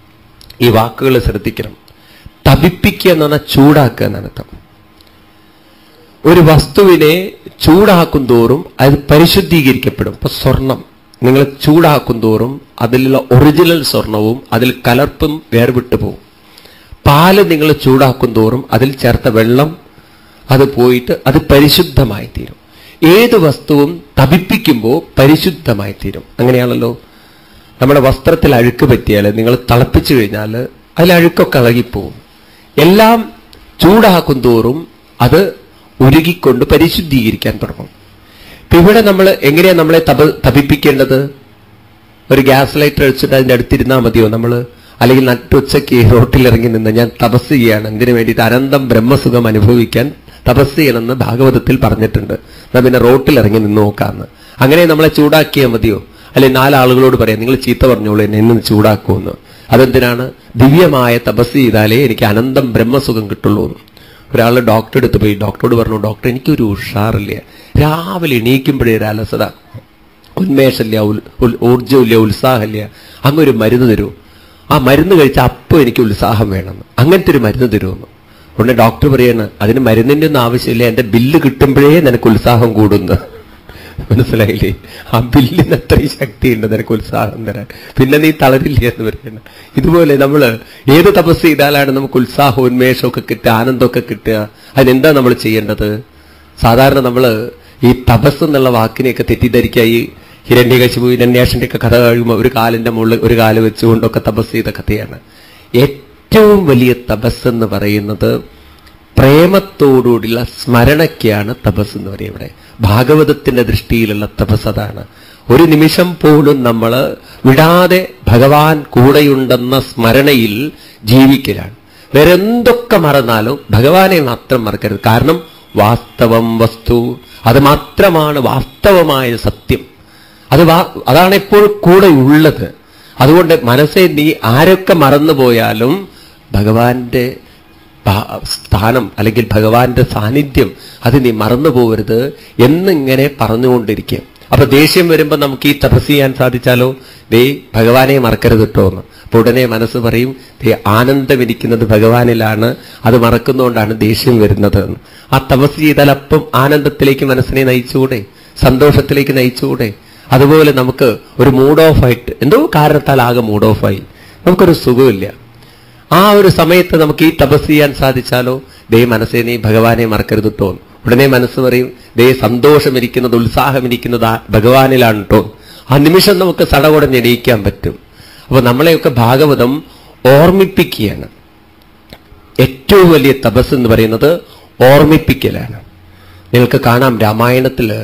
ഈ വാക്കുകൾ ശ്രദ്ധിക്കണം. തപിപ്പിക്കുക എന്ന് പറഞ്ഞാൽ ചൂടാക്കുക എന്നാണ് അർത്ഥം. ഒരു വസ്തുവിനെ ചൂടാക്കും തോറും അത് പരിശുദ്ധീകരിക്കപ്പെടും. ഇപ്പൊ സ്വർണം നിങ്ങൾ ചൂടാക്കും തോറും അതിലുള്ള ഒറിജിനൽ സ്വർണവും അതിൽ കലർപ്പും വേർവിട്ടു പോകും. പാല് നിങ്ങൾ ചൂടാക്കും തോറും അതിൽ ചേർത്ത വെള്ളം അത് പോയിട്ട് അത് പരിശുദ്ധമായി തീരും. ഏത് വസ്തുവും തപിപ്പിക്കുമ്പോൾ പരിശുദ്ധമായി തീരും. അങ്ങനെയാണല്ലോ. നമ്മുടെ വസ്ത്രത്തിൽ അഴുക്ക് പറ്റിയാൽ നിങ്ങൾ തിളപ്പിച്ചു കഴിഞ്ഞാൽ അതിൽ അഴുക്കൊക്കെ ഇളകിപ്പോവും. എല്ലാം ചൂടാക്കും തോറും അത് ഉരുകിക്കൊണ്ട് പരിശുദ്ധീകരിക്കാൻ തുടങ്ങും. ഇപ്പൊ ഇവിടെ നമ്മൾ എങ്ങനെയാ നമ്മളെ തപ തപിപ്പിക്കേണ്ടത്? ഒരു ഗ്യാസ് ലൈറ്റർ വെച്ചിട്ട് അതിന്റെ അടുത്തിരുന്നാൽ മതിയോ നമ്മൾ? അല്ലെങ്കിൽ നട്ടുച്ചയ്ക്ക് റോട്ടിലിറങ്ങി നിന്ന് ഞാൻ തപസ് ചെയ്യാണ്, എന്തിനു വേണ്ടിയിട്ട്? അനന്തം ബ്രഹ്മസുഖം അനുഭവിക്കാൻ തപസ് ചെയ്യണമെന്ന് ഭാഗവതത്തിൽ പറഞ്ഞിട്ടുണ്ട്. എന്നാ പിന്നെ റോട്ടിലിറങ്ങി നിന്ന് നോക്കാന്ന്. അങ്ങനെ നമ്മളെ ചൂടാക്കിയാൽ മതിയോ? അല്ലെങ്കിൽ നാലാളുകളോട് പറയാം നിങ്ങൾ ചീത്ത പറഞ്ഞോളൂ എന്നെ ഇന്ന് ചൂടാക്കുമെന്ന്. അതെന്തിനാണ്? ദിവ്യമായ തപസ് ചെയ്താലേ എനിക്ക് അനന്തം ബ്രഹ്മസുഖം കിട്ടുള്ളൂ. ഒരാൾ ഡോക്ടറെ അടുത്ത് പോയി ഡോക്ടറോട് പറഞ്ഞു, ഡോക്ടർ എനിക്കൊരു ഉഷാറില്ല, രാവിലെ എണീക്കുമ്പോഴേ ഒരു അലസത, ഉന്മേഷമില്ല, ഊർജ്ജമില്ല, ഉത്സാഹമില്ല, അങ്ങൊരു മരുന്ന് തരൂ. ആ മരുന്ന് കഴിച്ചാൽ അപ്പോൾ എനിക്ക് ഉത്സാഹം വേണമെന്ന്. അങ്ങനത്തെ ഒരു മരുന്ന് തരുമെന്ന്. ഉടനെ ഡോക്ടർ പറയാണ്, അതിന് മരുന്നിന്റെ ഒന്നും ആവശ്യമില്ല, എന്റെ ബില്ല് കിട്ടുമ്പോഴേ നിനക്ക് ഉത്സാഹം കൂടുന്നു. മനസ്സിലായില്ലേ? ആ ബില്ലിന് അത്രയും ശക്തിയുണ്ട് നിനക്ക് ഉത്സാഹം തരാൻ, പിന്നെ നീ തളരില്ല എന്ന് പറയുന്നത്. ഇതുപോലെ നമ്മൾ ഏത് തപസ് ചെയ്താലാണ് നമുക്ക് ഉത്സാഹം, ഉന്മേഷമൊക്കെ കിട്ടുക, ആനന്ദമൊക്കെ കിട്ടുക? അതിനെന്താ നമ്മൾ ചെയ്യേണ്ടത്? സാധാരണ നമ്മൾ ഈ തപസ് എന്നുള്ള വാക്കിനെയൊക്കെ തെറ്റിദ്ധരിക്കുക. ഈ ഹിരണ്യകശിപു ഹിരണ്യാക്ഷന്റെ ഒക്കെ കഥ കഴിയുമ്പോൾ ഒരു കാലിന്റെ മുകളിൽ ഒരു കാല് വെച്ചുകൊണ്ടൊക്കെ തപസ് ചെയ്ത കഥയാണ്. ഏറ്റവും വലിയ തപസ് എന്ന് പറയുന്നത് പ്രേമത്തോടുകൂടിയുള്ള സ്മരണയ്ക്കാണ് തപസ് എന്ന് പറയുന്നത്. ഇവിടെ ഭാഗവതത്തിന്റെ ദൃഷ്ടിയിലുള്ള തപസ് അതാണ്. ഒരു നിമിഷം പോലും നമ്മൾ വിടാതെ ഭഗവാൻ കൂടെയുണ്ടെന്ന സ്മരണയിൽ ജീവിക്കലാണ്. വേറെ എന്തൊക്കെ മറന്നാലും ഭഗവാനെ മാത്രം മറക്കരുത്. കാരണം വാസ്തവം വസ്തു, അത് മാത്രമാണ് വാസ്തവമായ സത്യം. അത് അതാണ് എപ്പോഴും കൂടെ ഉള്ളത്. അതുകൊണ്ട് മനസ്സെ നീ ആരൊക്കെ മറന്നുപോയാലും ഭഗവാന്റെ സ്ഥാനം അല്ലെങ്കിൽ ഭഗവാന്റെ സാന്നിധ്യം അത് നീ മറന്നു പോകരുത് എന്നിങ്ങനെ പറഞ്ഞുകൊണ്ടിരിക്കുക. അപ്പൊ ദേഷ്യം വരുമ്പോ നമുക്ക് ഈ തപസ് ചെയ്യാൻ സാധിച്ചാലോ, ദേ ഭഗവാനെ മറക്കരുത് കേട്ടോ എന്ന്. അപ്പൊ ഉടനെ മനസ്സ് പറയും, ദേ ആനന്ദം ഇരിക്കുന്നത് ഭഗവാനിലാണ്, അത് മറക്കുന്നതുകൊണ്ടാണ് ദേഷ്യം വരുന്നത് എന്ന്. ആ തപസ് ചെയ്താൽ അപ്പം ആനന്ദത്തിലേക്ക് മനസ്സിനെ നയിച്ചുകൂടെ, സന്തോഷത്തിലേക്ക് നയിച്ചുകൂടെ? അതുപോലെ നമുക്ക് ഒരു മൂഡ് ഓഫ് ആയിട്ട് എന്തോ കാരണത്താൽ ആകെ മൂഡ് ഓഫായി, നമുക്കൊരു സുഖമില്ല. ആ ഒരു സമയത്ത് നമുക്ക് ഈ തപസ് ചെയ്യാൻ സാധിച്ചാലോ, ദേ മനസ്സേ നീ ഭഗവാനെ മറക്കരുത് കേട്ടോ. ഉടനെ മനസ്സ് പറയും, ദേ സന്തോഷമിരിക്കുന്നത് ഉത്സാഹമിരിക്കുന്നത് ഭഗവാനിലാണ് കേട്ടോ. ആ നിമിഷം നമുക്ക് സടകുടഞ്ഞെണീക്കാൻ പറ്റും. അപ്പൊ നമ്മളെയൊക്കെ ഭാഗവതം ഓർമ്മിപ്പിക്കുകയാണ്. ഏറ്റവും വലിയ തപസ് എന്ന് പറയുന്നത് ഓർമ്മിപ്പിക്കലാണ്. നിങ്ങൾക്ക് കാണാം, രാമായണത്തില്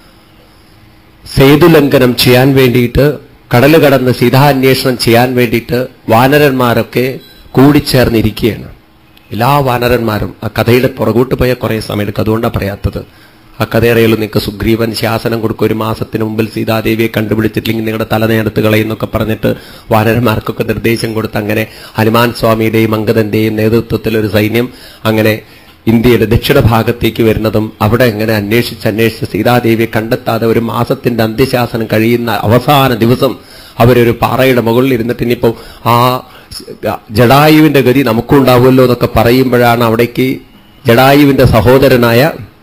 സേതുലംഘനം ചെയ്യാൻ വേണ്ടിയിട്ട്, കടല് കടന്ന് സീതാന്വേഷണം ചെയ്യാൻ വേണ്ടിയിട്ട് വാനരന്മാരൊക്കെ കൂടിച്ചേർന്നിരിക്കുകയാണ്. എല്ലാ വാനരന്മാരും. ആ കഥയുടെ പുറകോട്ട് പോയ കുറെ സമയം എടുക്കും, അതുകൊണ്ടാണ് പറയാത്തത്. ആ കഥയറിയാലും നിങ്ങൾക്ക് സുഗ്രീവൻ ശാസനം കൊടുക്കും, ഒരു മാസത്തിന് മുമ്പിൽ സീതാദേവിയെ കണ്ടുപിടിച്ചിട്ടില്ലെങ്കിൽ നിങ്ങളുടെ തല നേരത്ത് കളയുന്നൊക്കെ പറഞ്ഞിട്ട് വാനരന്മാർക്കൊക്കെ നിർദ്ദേശം കൊടുത്ത് അങ്ങനെ ഹനുമാൻ സ്വാമിയുടെയും അങ്കദന്റെയും നേതൃത്വത്തിൽ ഒരു സൈന്യം അങ്ങനെ ഇന്ത്യയുടെ ദക്ഷിണ ഭാഗത്തേക്ക് വരുന്നതും അവിടെ എങ്ങനെ അന്വേഷിച്ച് അന്വേഷിച്ച് സീതാദേവിയെ കണ്ടെത്താതെ ഒരു മാസത്തിന്റെ അന്ത്യശാസനം കഴിയുന്ന അവസാന ദിവസം അവരൊരു പാറയുടെ മുകളിൽ ഇരുന്നിട്ട് ഇനിയിപ്പോ ആ ജടായുവിന്റെ ഗതി നമുക്കുണ്ടാവുമല്ലോ എന്നൊക്കെ പറയുമ്പോഴാണ് അവിടേക്ക് ജടായുവിന്റെ സഹോദരനായ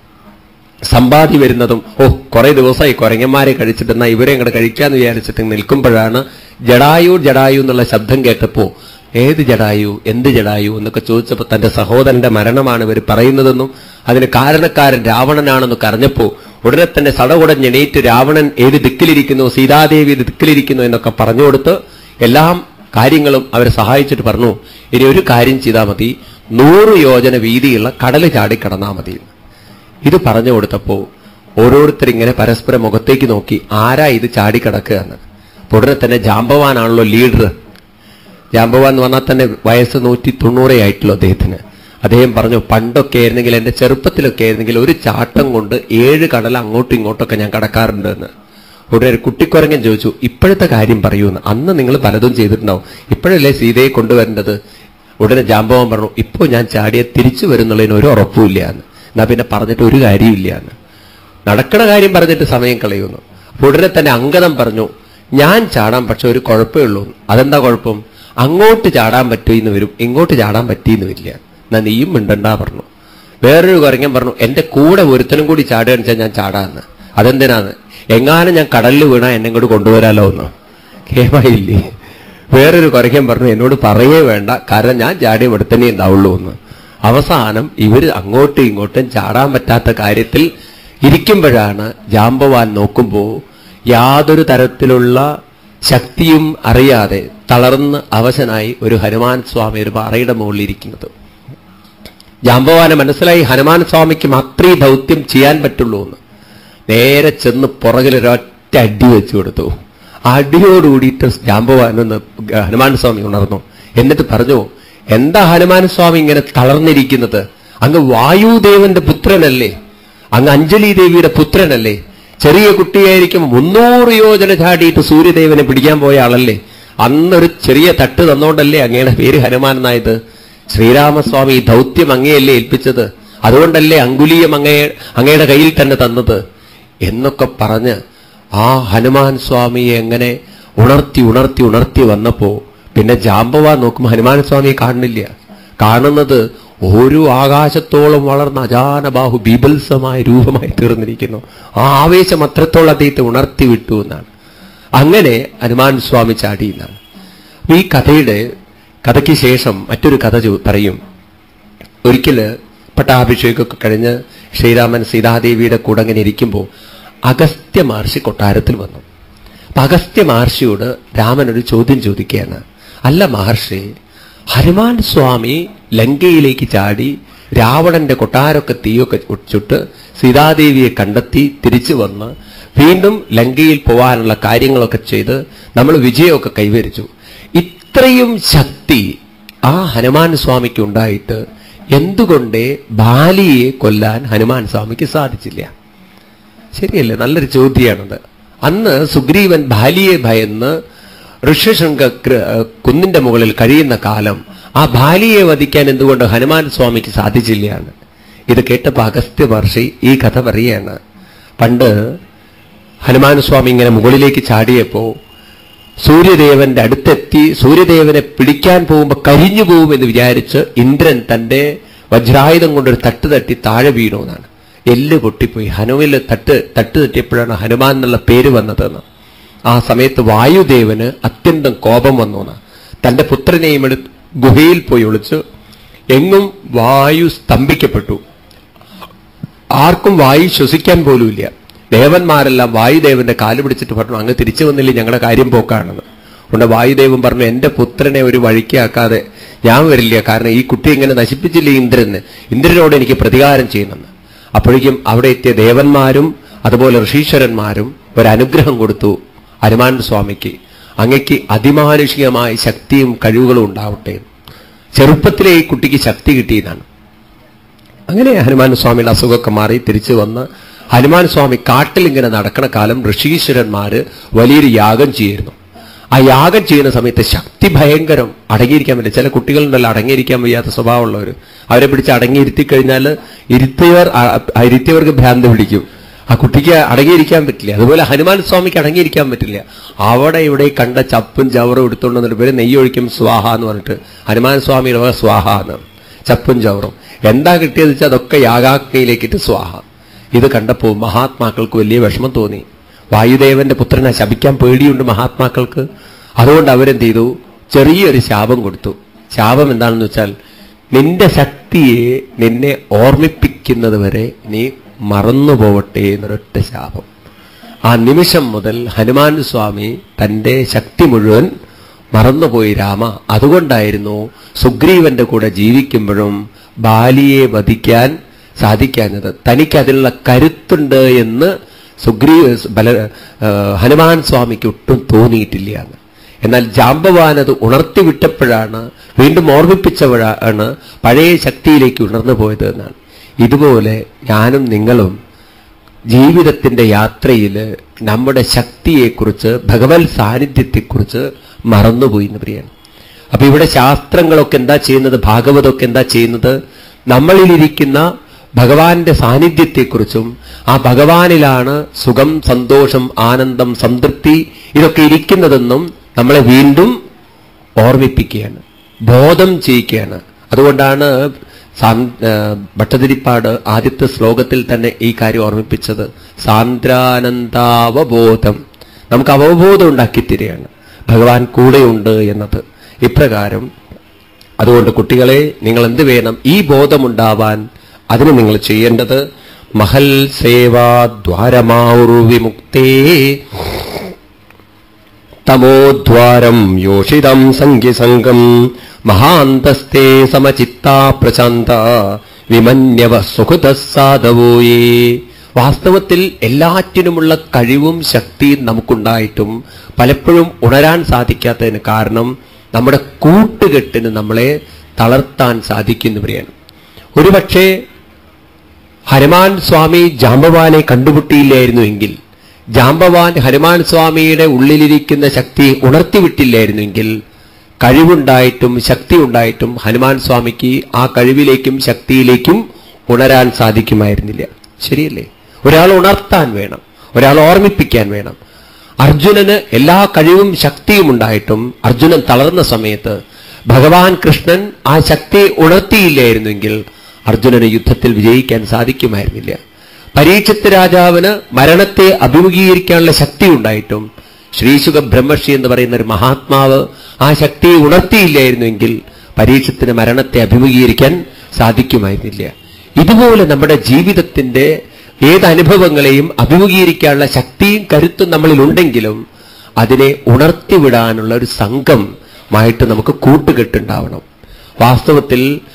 സമ്പാദി വരുന്നതും. ഓ കുറെ ദിവസമായി കുരങ്ങന്മാരെ കഴിച്ചിട്ടെന്നാ ഇവരെ അങ്ങോട്ട് കഴിക്കാന്ന് വിചാരിച്ചിട്ട് നിൽക്കുമ്പോഴാണ് ജടായു ജടായു എന്നുള്ള ശബ്ദം കേട്ടപ്പോ, ഏത് ജടായു, എന്ത് ജടായു എന്നൊക്കെ ചോദിച്ചപ്പോ തന്റെ സഹോദരന്റെ മരണമാണ് ഇവർ പറയുന്നതെന്നും അതിന് കാരണക്കാരൻ രാവണനാണെന്നൊക്കെ അറിഞ്ഞപ്പോ ഉടനെ തന്നെ സടകുടഞ്ഞെണീറ്റ് രാവണൻ ഏത് ദിക്കിലിരിക്കുന്നു, സീതാദേവി ഏത് ദിക്കിലിരിക്കുന്നു എന്നൊക്കെ പറഞ്ഞു കൊടുത്ത് എല്ലാം കാര്യങ്ങളും അവരെ സഹായിച്ചിട്ട് പറഞ്ഞു, ഇനി ഒരു കാര്യം ചെയ്താൽ മതി, നൂറ് യോജന വീതിയുള്ള കടല് ചാടിക്കടന്നാ മതി. ഇത് പറഞ്ഞു കൊടുത്തപ്പോ ഓരോരുത്തരിങ്ങനെ പരസ്പരം മുഖത്തേക്ക് നോക്കി, ആരാ ഇത് ചാടിക്കിടക്കുക എന്ന്. ഉടനെ തന്നെ ജാമ്പവാനാണല്ലോ ലീഡർ. ജാമ്പവാൻ എന്ന് പറഞ്ഞാൽ തന്നെ വയസ്സ് നൂറ്റി തൊണ്ണൂറേ ആയിട്ടുള്ളൂ അദ്ദേഹത്തിന്. അദ്ദേഹം പറഞ്ഞു, പണ്ടൊക്കെ ആയിരുന്നെങ്കിൽ എന്റെ ചെറുപ്പത്തിലൊക്കെ ആയിരുന്നെങ്കിൽ ഒരു ചാട്ടം കൊണ്ട് ഏഴ് കടൽ അങ്ങോട്ടും ഇങ്ങോട്ടൊക്കെ ഞാൻ കടക്കാറുണ്ട് എന്ന്. ഉടനെ ഒരു കുട്ടിക്കുരങ്ങൻ ചോദിച്ചു, ഇപ്പോഴത്തെ കാര്യം പറയൂന്ന്. അന്ന് നിങ്ങൾ പലതും ചെയ്തിട്ടുണ്ടാവും, ഇപ്പോഴല്ലേ സീതയെ കൊണ്ടുവരേണ്ടത്? ഉടനെ ജാമ്പവാൻ പറഞ്ഞു, ഇപ്പോ ഞാൻ ചാടിയെ തിരിച്ചു വരുന്നുള്ളതിന് ഒരു ഉറപ്പുമില്ല എന്ന്. എന്നാ പിന്നെ പറഞ്ഞിട്ട് ഒരു കാര്യമില്ല എന്ന്. നടക്കണ കാര്യം പറഞ്ഞിട്ട് സമയം കളയുന്നു. ഉടനെ തന്നെ അങ്കദം പറഞ്ഞു, ഞാൻ ചാടാൻ പക്ഷെ ഒരു കുഴപ്പമേ ഉള്ളൂ. അതെന്താ കുഴപ്പം? അങ്ങോട്ട് ചാടാൻ പറ്റുമെന്ന് വരും, ഇങ്ങോട്ട് ചാടാൻ പറ്റിയെന്ന് വരില്ല. എന്നാ നീയും മിണ്ടണ്ടാ പറഞ്ഞു. വേറൊരു കുരങ്ങൻ പറഞ്ഞു, എന്റെ കൂടെ ഒരുത്തനും കൂടി ചാടുകയെന്ന് വെച്ചാൽ ഞാൻ ചാടാന്ന്. അതെന്തിനാന്ന്? എങ്ങാനും ഞാൻ കടലിൽ വീണാ എന്നെ ഇങ്ങോട്ട് കൊണ്ടുവരാലോ എന്ന്. കേമായില്ലേ? വേറൊരു കുരങ്ങൻ പറഞ്ഞു, എന്നോട് പറയേ വേണ്ട, കാരണം ഞാൻ ചാടിയ ഇവിടെ തന്നെ ഉണ്ടാവുള്ളൂ എന്ന്. അവസാനം ഇവര് അങ്ങോട്ടും ഇങ്ങോട്ടും ചാടാൻ പറ്റാത്ത കാര്യത്തിൽ ഇരിക്കുമ്പോഴാണ് ജാമ്പവാൻ നോക്കുമ്പോ യാതൊരു തരത്തിലുള്ള ശക്തിയും അറിയാതെ തളർന്ന് അവശനായി ഒരു ഹനുമാൻ സ്വാമി ഒരു പാറയുടെ മുകളിൽ ഇരിക്കുന്നത്. ജാമ്പവാന് മനസ്സിലായി ഹനുമാൻ സ്വാമിക്ക് മാത്രമേ ദൗത്യം ചെയ്യാൻ പറ്റുള്ളൂ എന്ന്. നേരെ ചെന്ന് പുറകിലൊരൊറ്റ അടി വെച്ചു കൊടുത്തു. അടിയോടുകൂടിയിട്ട് ജാമ്പവാനെന്ന് ഹനുമാൻ സ്വാമി ഉണർന്നു. എന്നിട്ട് പറഞ്ഞു, എന്താ ഹനുമാൻ സ്വാമി ഇങ്ങനെ തളർന്നിരിക്കുന്നത്? അങ്ങ് വായുദേവന്റെ പുത്രനല്ലേ? അങ്ങ് അഞ്ജലി ദേവിയുടെ പുത്രനല്ലേ? ചെറിയ കുട്ടിയായിരിക്കും മുന്നൂറ് യോജന ചാടിയിട്ട് സൂര്യദേവനെ പിടിക്കാൻ പോയ ആളല്ലേ? അന്നൊരു ചെറിയ തട്ട് തന്നോണ്ടല്ലേ അങ്ങയുടെ പേര് ഹനുമാൻ എന്നായത്? ശ്രീരാമസ്വാമി ദൗത്യം അങ്ങയല്ലേ ഏൽപ്പിച്ചത്? അതുകൊണ്ടല്ലേ അങ്കുലീയം അങ്ങയെ അങ്ങയുടെ കയ്യിൽ തന്നെ തന്നത് എന്നൊക്കെ പറഞ്ഞ് ആ ഹനുമാൻ സ്വാമിയെ എങ്ങനെ ഉണർത്തി ഉണർത്തി ഉണർത്തി വന്നപ്പോ പിന്നെ ജാമ്പവാൻ നോക്കുമ്പോൾ ഹനുമാൻ സ്വാമിയെ കാണുന്നില്ല. കാണുന്നത് ഓരോ ആകാശത്തോളം വളർന്ന അജാനബാഹു ബീഭത്സമായ രൂപമായി തീർന്നിരിക്കുന്നു. ആ ആവേശം അത്രത്തോളം അദ്ദേഹത്തെ ഉണർത്തി വിട്ടു എന്നാണ്. അങ്ങനെ ഹനുമാൻ സ്വാമി ചാടി എന്നാണ്. ഈ കഥയുടെ കഥയ്ക്ക് ശേഷം മറ്റൊരു കഥ പറയും. ഒരിക്കല് പട്ടാഭിഷേകമൊക്കെ കഴിഞ്ഞ് ശ്രീരാമൻ സീതാദേവിയുടെ കൂടെ അങ്ങനെ ഇരിക്കുമ്പോൾ അഗസ്ത്യ മഹർഷി കൊട്ടാരത്തിൽ വന്നു. അപ്പൊ അഗസ്ത്യ മഹർഷിയോട് രാമൻ ഒരു ചോദ്യം ചോദിക്കുകയാണ്. അല്ല മഹർഷി, ഹനുമാൻ സ്വാമി ലങ്കയിലേക്ക് ചാടി രാവണന്റെ കൊട്ടാരമൊക്കെ തീയൊക്കെ ചുട്ട് സീതാദേവിയെ കണ്ടെത്തി തിരിച്ചു വന്ന് വീണ്ടും ലങ്കയിൽ പോവാനുള്ള കാര്യങ്ങളൊക്കെ ചെയ്ത് നമ്മൾ വിജയമൊക്കെ കൈവരിച്ചു. ഇത്രയും ശക്തി ആ ഹനുമാൻ സ്വാമിക്ക് ഉണ്ടായിട്ട് എന്തുകൊണ്ടേ ബാലിയെ കൊല്ലാൻ ഹനുമാൻ സ്വാമിക്ക് സാധിച്ചില്ല? ശരിയല്ലേ? നല്ലൊരു ചോദ്യമാണത്. അന്ന് സുഗ്രീവൻ ബാലിയെ ഭയന്ന് ഋഷ്യശൃംഗ കുന്നിന്റെ മുകളിൽ കഴിയുന്ന കാലം ആ ബാലിയെ വധിക്കാൻ എന്തുകൊണ്ട് ഹനുമാൻ സ്വാമിക്ക് സാധിച്ചില്ലയാണ്. ഇത് കേട്ടപ്പോൾ അഗസ്ത്യ മഹർഷി ഈ കഥ പറയാണ്. പണ്ട് ഹനുമാൻ സ്വാമി ഇങ്ങനെ മുകളിലേക്ക് ചാടിയപ്പോ സൂര്യദേവന്റെ അടുത്തെത്തി സൂര്യദേവനെ പിടിക്കാൻ പോകുമ്പോൾ കരിഞ്ഞു പോകുമെന്ന് വിചാരിച്ച് ഇന്ദ്രൻ തന്റെ വജ്രായുധം കൊണ്ടൊരു തട്ട് തട്ടി താഴെ വീണു എന്നാണ്. എല്ല് പൊട്ടിപ്പോയി. ഹനുവിൽ തട്ട് തട്ട് തട്ടിയപ്പോഴാണ് ഹനുമാൻ എന്നുള്ള പേര് വന്നതെന്ന്. ആ സമയത്ത് വായുദേവന് അത്യന്തം കോപം വന്നു എന്ന്. തന്റെ പുത്രനെയും എടുത്ത് ഗുഹയിൽ പോയി ഒളിച്ച് എങ്ങും വായു സ്തംഭിക്കപ്പെട്ടു. ആർക്കും വായു ശ്വസിക്കാൻ പോലുമില്ല. ദേവന്മാരെല്ലാം വായുദേവന്റെ കാല് പിടിച്ചിട്ട് പറഞ്ഞു, അങ്ങ് തിരിച്ചു വന്നില്ലേ, ഞങ്ങളുടെ കാര്യം പോക്കാണെന്ന്. അതുകൊണ്ട് വായുദേവൻ പറഞ്ഞു, എന്റെ പുത്രനെ ഒരു വഴിക്കാക്കാതെ ഞാൻ വരില്ല, കാരണം ഈ കുട്ടി ഇങ്ങനെ നശിപ്പിച്ചില്ലേ ഇന്ദ്രന്, ഇന്ദ്രനോട് എനിക്ക് പ്രതികാരം ചെയ്യണമെന്ന്. അപ്പോഴേക്കും അവിടെ എത്തിയ ദേവന്മാരും അതുപോലെ ഋഷീശ്വരന്മാരും ഒരനുഗ്രഹം കൊടുത്തു ഹനുമാൻ സ്വാമിക്ക്, അങ്ങയ്ക്ക് അതിമാനുഷികമായ ശക്തിയും കഴിവുകളും ഉണ്ടാവട്ടെ. ചെറുപ്പത്തിലെ ഈ കുട്ടിക്ക് ശക്തി കിട്ടിയതാണ്. അങ്ങനെ ഹനുമാൻ സ്വാമിയുടെ അസുഖമൊക്കെ മാറി തിരിച്ചു വന്ന് ഹനുമാൻ സ്വാമി കാട്ടിൽ ഇങ്ങനെ നടക്കണ കാലം ഋഷീശ്വരന്മാര് വലിയൊരു യാഗം ചെയ്യുന്നു. ആ യാഗം ചെയ്യുന്ന സമയത്ത് ശക്തി ഭയങ്കരം, അടങ്ങിയിരിക്കാൻ പറ്റില്ല. ചില കുട്ടികളുണ്ടല്ലോ അടങ്ങിയിരിക്കാൻ വയ്യാത്ത സ്വഭാവമുള്ളവർ, അവരെ പിടിച്ച് അടങ്ങിയിരുത്തി കഴിഞ്ഞാൽ ഇരുത്തിയവർ ഇരുത്തിയവർക്ക് ഭ്രാന്ത് പിടിക്കും. ആ കുട്ടിക്ക് അടങ്ങിയിരിക്കാൻ പറ്റില്ല. അതുപോലെ ഹനുമാൻ സ്വാമിക്ക് അടങ്ങിയിരിക്കാൻ പറ്റില്ല. അവിടെ ഇവിടെ കണ്ട ചപ്പും ചവറും എടുത്തുകൊണ്ട് വന്നിട്ട് പേര് നെയ്യൊഴിക്കും സ്വാഹ എന്ന് പറഞ്ഞിട്ട് ഹനുമാൻ സ്വാമിയുടെ വക സ്വാഹ എന്ന്. ചപ്പും ചവറും എന്താ കിട്ടിയത് വെച്ചാൽ അതൊക്കെ യാഗാഗ്നിയിലേക്കിട്ട് സ്വാഹ. ഇത് കണ്ടപ്പോൾ മഹാത്മാക്കൾക്ക് വലിയ വിഷമം തോന്നി. വായുദേവന്റെ പുത്രനെ ശപിക്കാൻ പേടിയുണ്ട് മഹാത്മാക്കൾക്ക്. അതുകൊണ്ട് അവരെന്ത് ചെയ്തു, ചെറിയൊരു ശാപം കൊടുത്തു. ശാപം എന്താണെന്ന് വെച്ചാൽ, നിന്റെ ശക്തിയെ നിന്നെ ഓർമ്മിപ്പിക്കുന്നത് വരെ നീ മറന്നു പോവട്ടെ എന്നൊരൊറ്റ ശാപം. ആ നിമിഷം മുതൽ ഹനുമാൻ സ്വാമി തന്റെ ശക്തി മുഴുവൻ മറന്നുപോയി രാമ. അതുകൊണ്ടായിരുന്നു സുഗ്രീവന്റെ കൂടെ ജീവിക്കുമ്പോഴും ബാലിയെ വധിക്കാൻ സാധിക്കാഞ്ഞത്. തനിക്ക് അതിനുള്ള കരുത്തുണ്ട് എന്ന് സുഗ്രീവ ബല ഹനുമാൻ സ്വാമിക്ക് ഒട്ടും തോന്നിയിട്ടില്ല. എന്നാൽ ജാമ്പവാൻ അത് ഉണർത്തിവിട്ടപ്പോഴാണ്, വീണ്ടും ഓർമ്മിപ്പിച്ചപ്പോഴാണ് പഴയ ശക്തിയിലേക്ക് ഉണർന്നു പോയത് എന്നാണ്. ഇതുപോലെ ഞാനും നിങ്ങളും ജീവിതത്തിന്റെ യാത്രയിൽ നമ്മുടെ ശക്തിയെക്കുറിച്ച്, ഭഗവത് സാന്നിധ്യത്തെക്കുറിച്ച് മറന്നുപോയി എന്ന് പറയാണ്. അപ്പൊ ഇവിടെ ശാസ്ത്രങ്ങളൊക്കെ എന്താ ചെയ്യുന്നത്, ഭാഗവതമൊക്കെ എന്താ ചെയ്യുന്നത്, നമ്മളിലിരിക്കുന്ന ഭഗവാന്റെ സാന്നിധ്യത്തെക്കുറിച്ചും ആ ഭഗവാനിലാണ് സുഖം, സന്തോഷം, ആനന്ദം, സംതൃപ്തി ഇതൊക്കെ ഇരിക്കുന്നതെന്നും നമ്മളെ വീണ്ടും ഓർമ്മിപ്പിക്കുകയാണ്, ബോധം ചെയ്യിക്കുകയാണ്. അതുകൊണ്ടാണ് ഭട്ടതിരിപ്പാട് ആദ്യത്തെ ശ്ലോകത്തിൽ തന്നെ ഈ കാര്യം ഓർമ്മിപ്പിച്ചത്. സാന്ദ്രാനന്ദാവബോധം, നമുക്ക് അവബോധം ഉണ്ടാക്കിത്തരികയാണ് ഭഗവാൻ കൂടെയുണ്ട് എന്നത്. ഇപ്രകാരം അതുകൊണ്ട് കുട്ടികളെ, നിങ്ങൾ എന്ത് വേണം, ഈ ബോധമുണ്ടാവാൻ അതിന് നിങ്ങൾ ചെയ്യേണ്ടത് മഹൽ സേവാദ്വാരമാർവിമുക്തേ തമോദ്വാരം യോഷിതം സംഖ്യസംഗം മഹാന്തസ്തേ സമചിത്താ പ്രശാന്ത വിമന്യവ സുഹൃത സാധവോയേ. വാസ്തവത്തിൽ എല്ലാറ്റിനുമുള്ള കഴിവും ശക്തിയും നമുക്കുണ്ടായിട്ടും പലപ്പോഴും ഉണരാൻ സാധിക്കാത്തതിന് കാരണം നമ്മുടെ കൂട്ടുകെട്ടിന് നമ്മളെ തളർത്താൻ സാധിക്കുന്നവരെയാണ്. ഒരുപക്ഷെ ഹനുമാൻ സ്വാമി ജാമ്പവാനെ കണ്ടുമുട്ടിയില്ലായിരുന്നു എങ്കിൽ, ജാമ്പവാൻ ഹനുമാൻ സ്വാമിയുടെ ഉള്ളിലിരിക്കുന്ന ശക്തി ഉണർത്തിവിട്ടില്ലായിരുന്നെങ്കിൽ, കഴിവുണ്ടായിട്ടും ശക്തി ഉണ്ടായിട്ടും ഹനുമാൻ സ്വാമിക്ക് ആ കഴിവിലേക്കും ശക്തിയിലേക്കും ഉണരാൻ സാധിക്കുമായിരുന്നില്ല. ശരിയല്ലേ? ഒരാൾ ഉണർത്താൻ വേണം, ഒരാൾ ഓർമ്മിപ്പിക്കാൻ വേണം. അർജുനന് എല്ലാ കഴിവും ശക്തിയും ഉണ്ടായിട്ടും അർജുനൻ തളർന്ന സമയത്ത് ഭഗവാൻ കൃഷ്ണൻ ആ ശക്തിയെ ഉണർത്തിയില്ലായിരുന്നെങ്കിൽ അർജുനന് യുദ്ധത്തിൽ വിജയിക്കാൻ സാധിക്കുമായിരുന്നില്ല. പരീക്ഷിത്ത് രാജാവിന് മരണത്തെ അഭിമുഖീകരിക്കാനുള്ള ശക്തി ഉണ്ടായിട്ടും ശ്രീശുക ബ്രഹ്മർഷി എന്ന് പറയുന്ന ഒരു മഹാത്മാവ് ആ ശക്തിയെ ഉണർത്തിയില്ലായിരുന്നെങ്കിൽ പരീക്ഷത്തിന് മരണത്തെ അഭിമുഖീകരിക്കാൻ സാധിക്കുമായിരുന്നില്ല. ഇതുപോലെ നമ്മുടെ ജീവിതത്തിന്റെ ഏത് അനുഭവങ്ങളെയും അഭിമുഖീകരിക്കാനുള്ള ശക്തിയും കരുത്തും നമ്മളിലുണ്ടെങ്കിലും അതിനെ ഉണർത്തിവിടാനുള്ള ഒരു സംഘമായിട്ട് നമുക്ക് കൂട്ടുകെട്ടുണ്ടാവണം. വാസ്തവത്തിൽ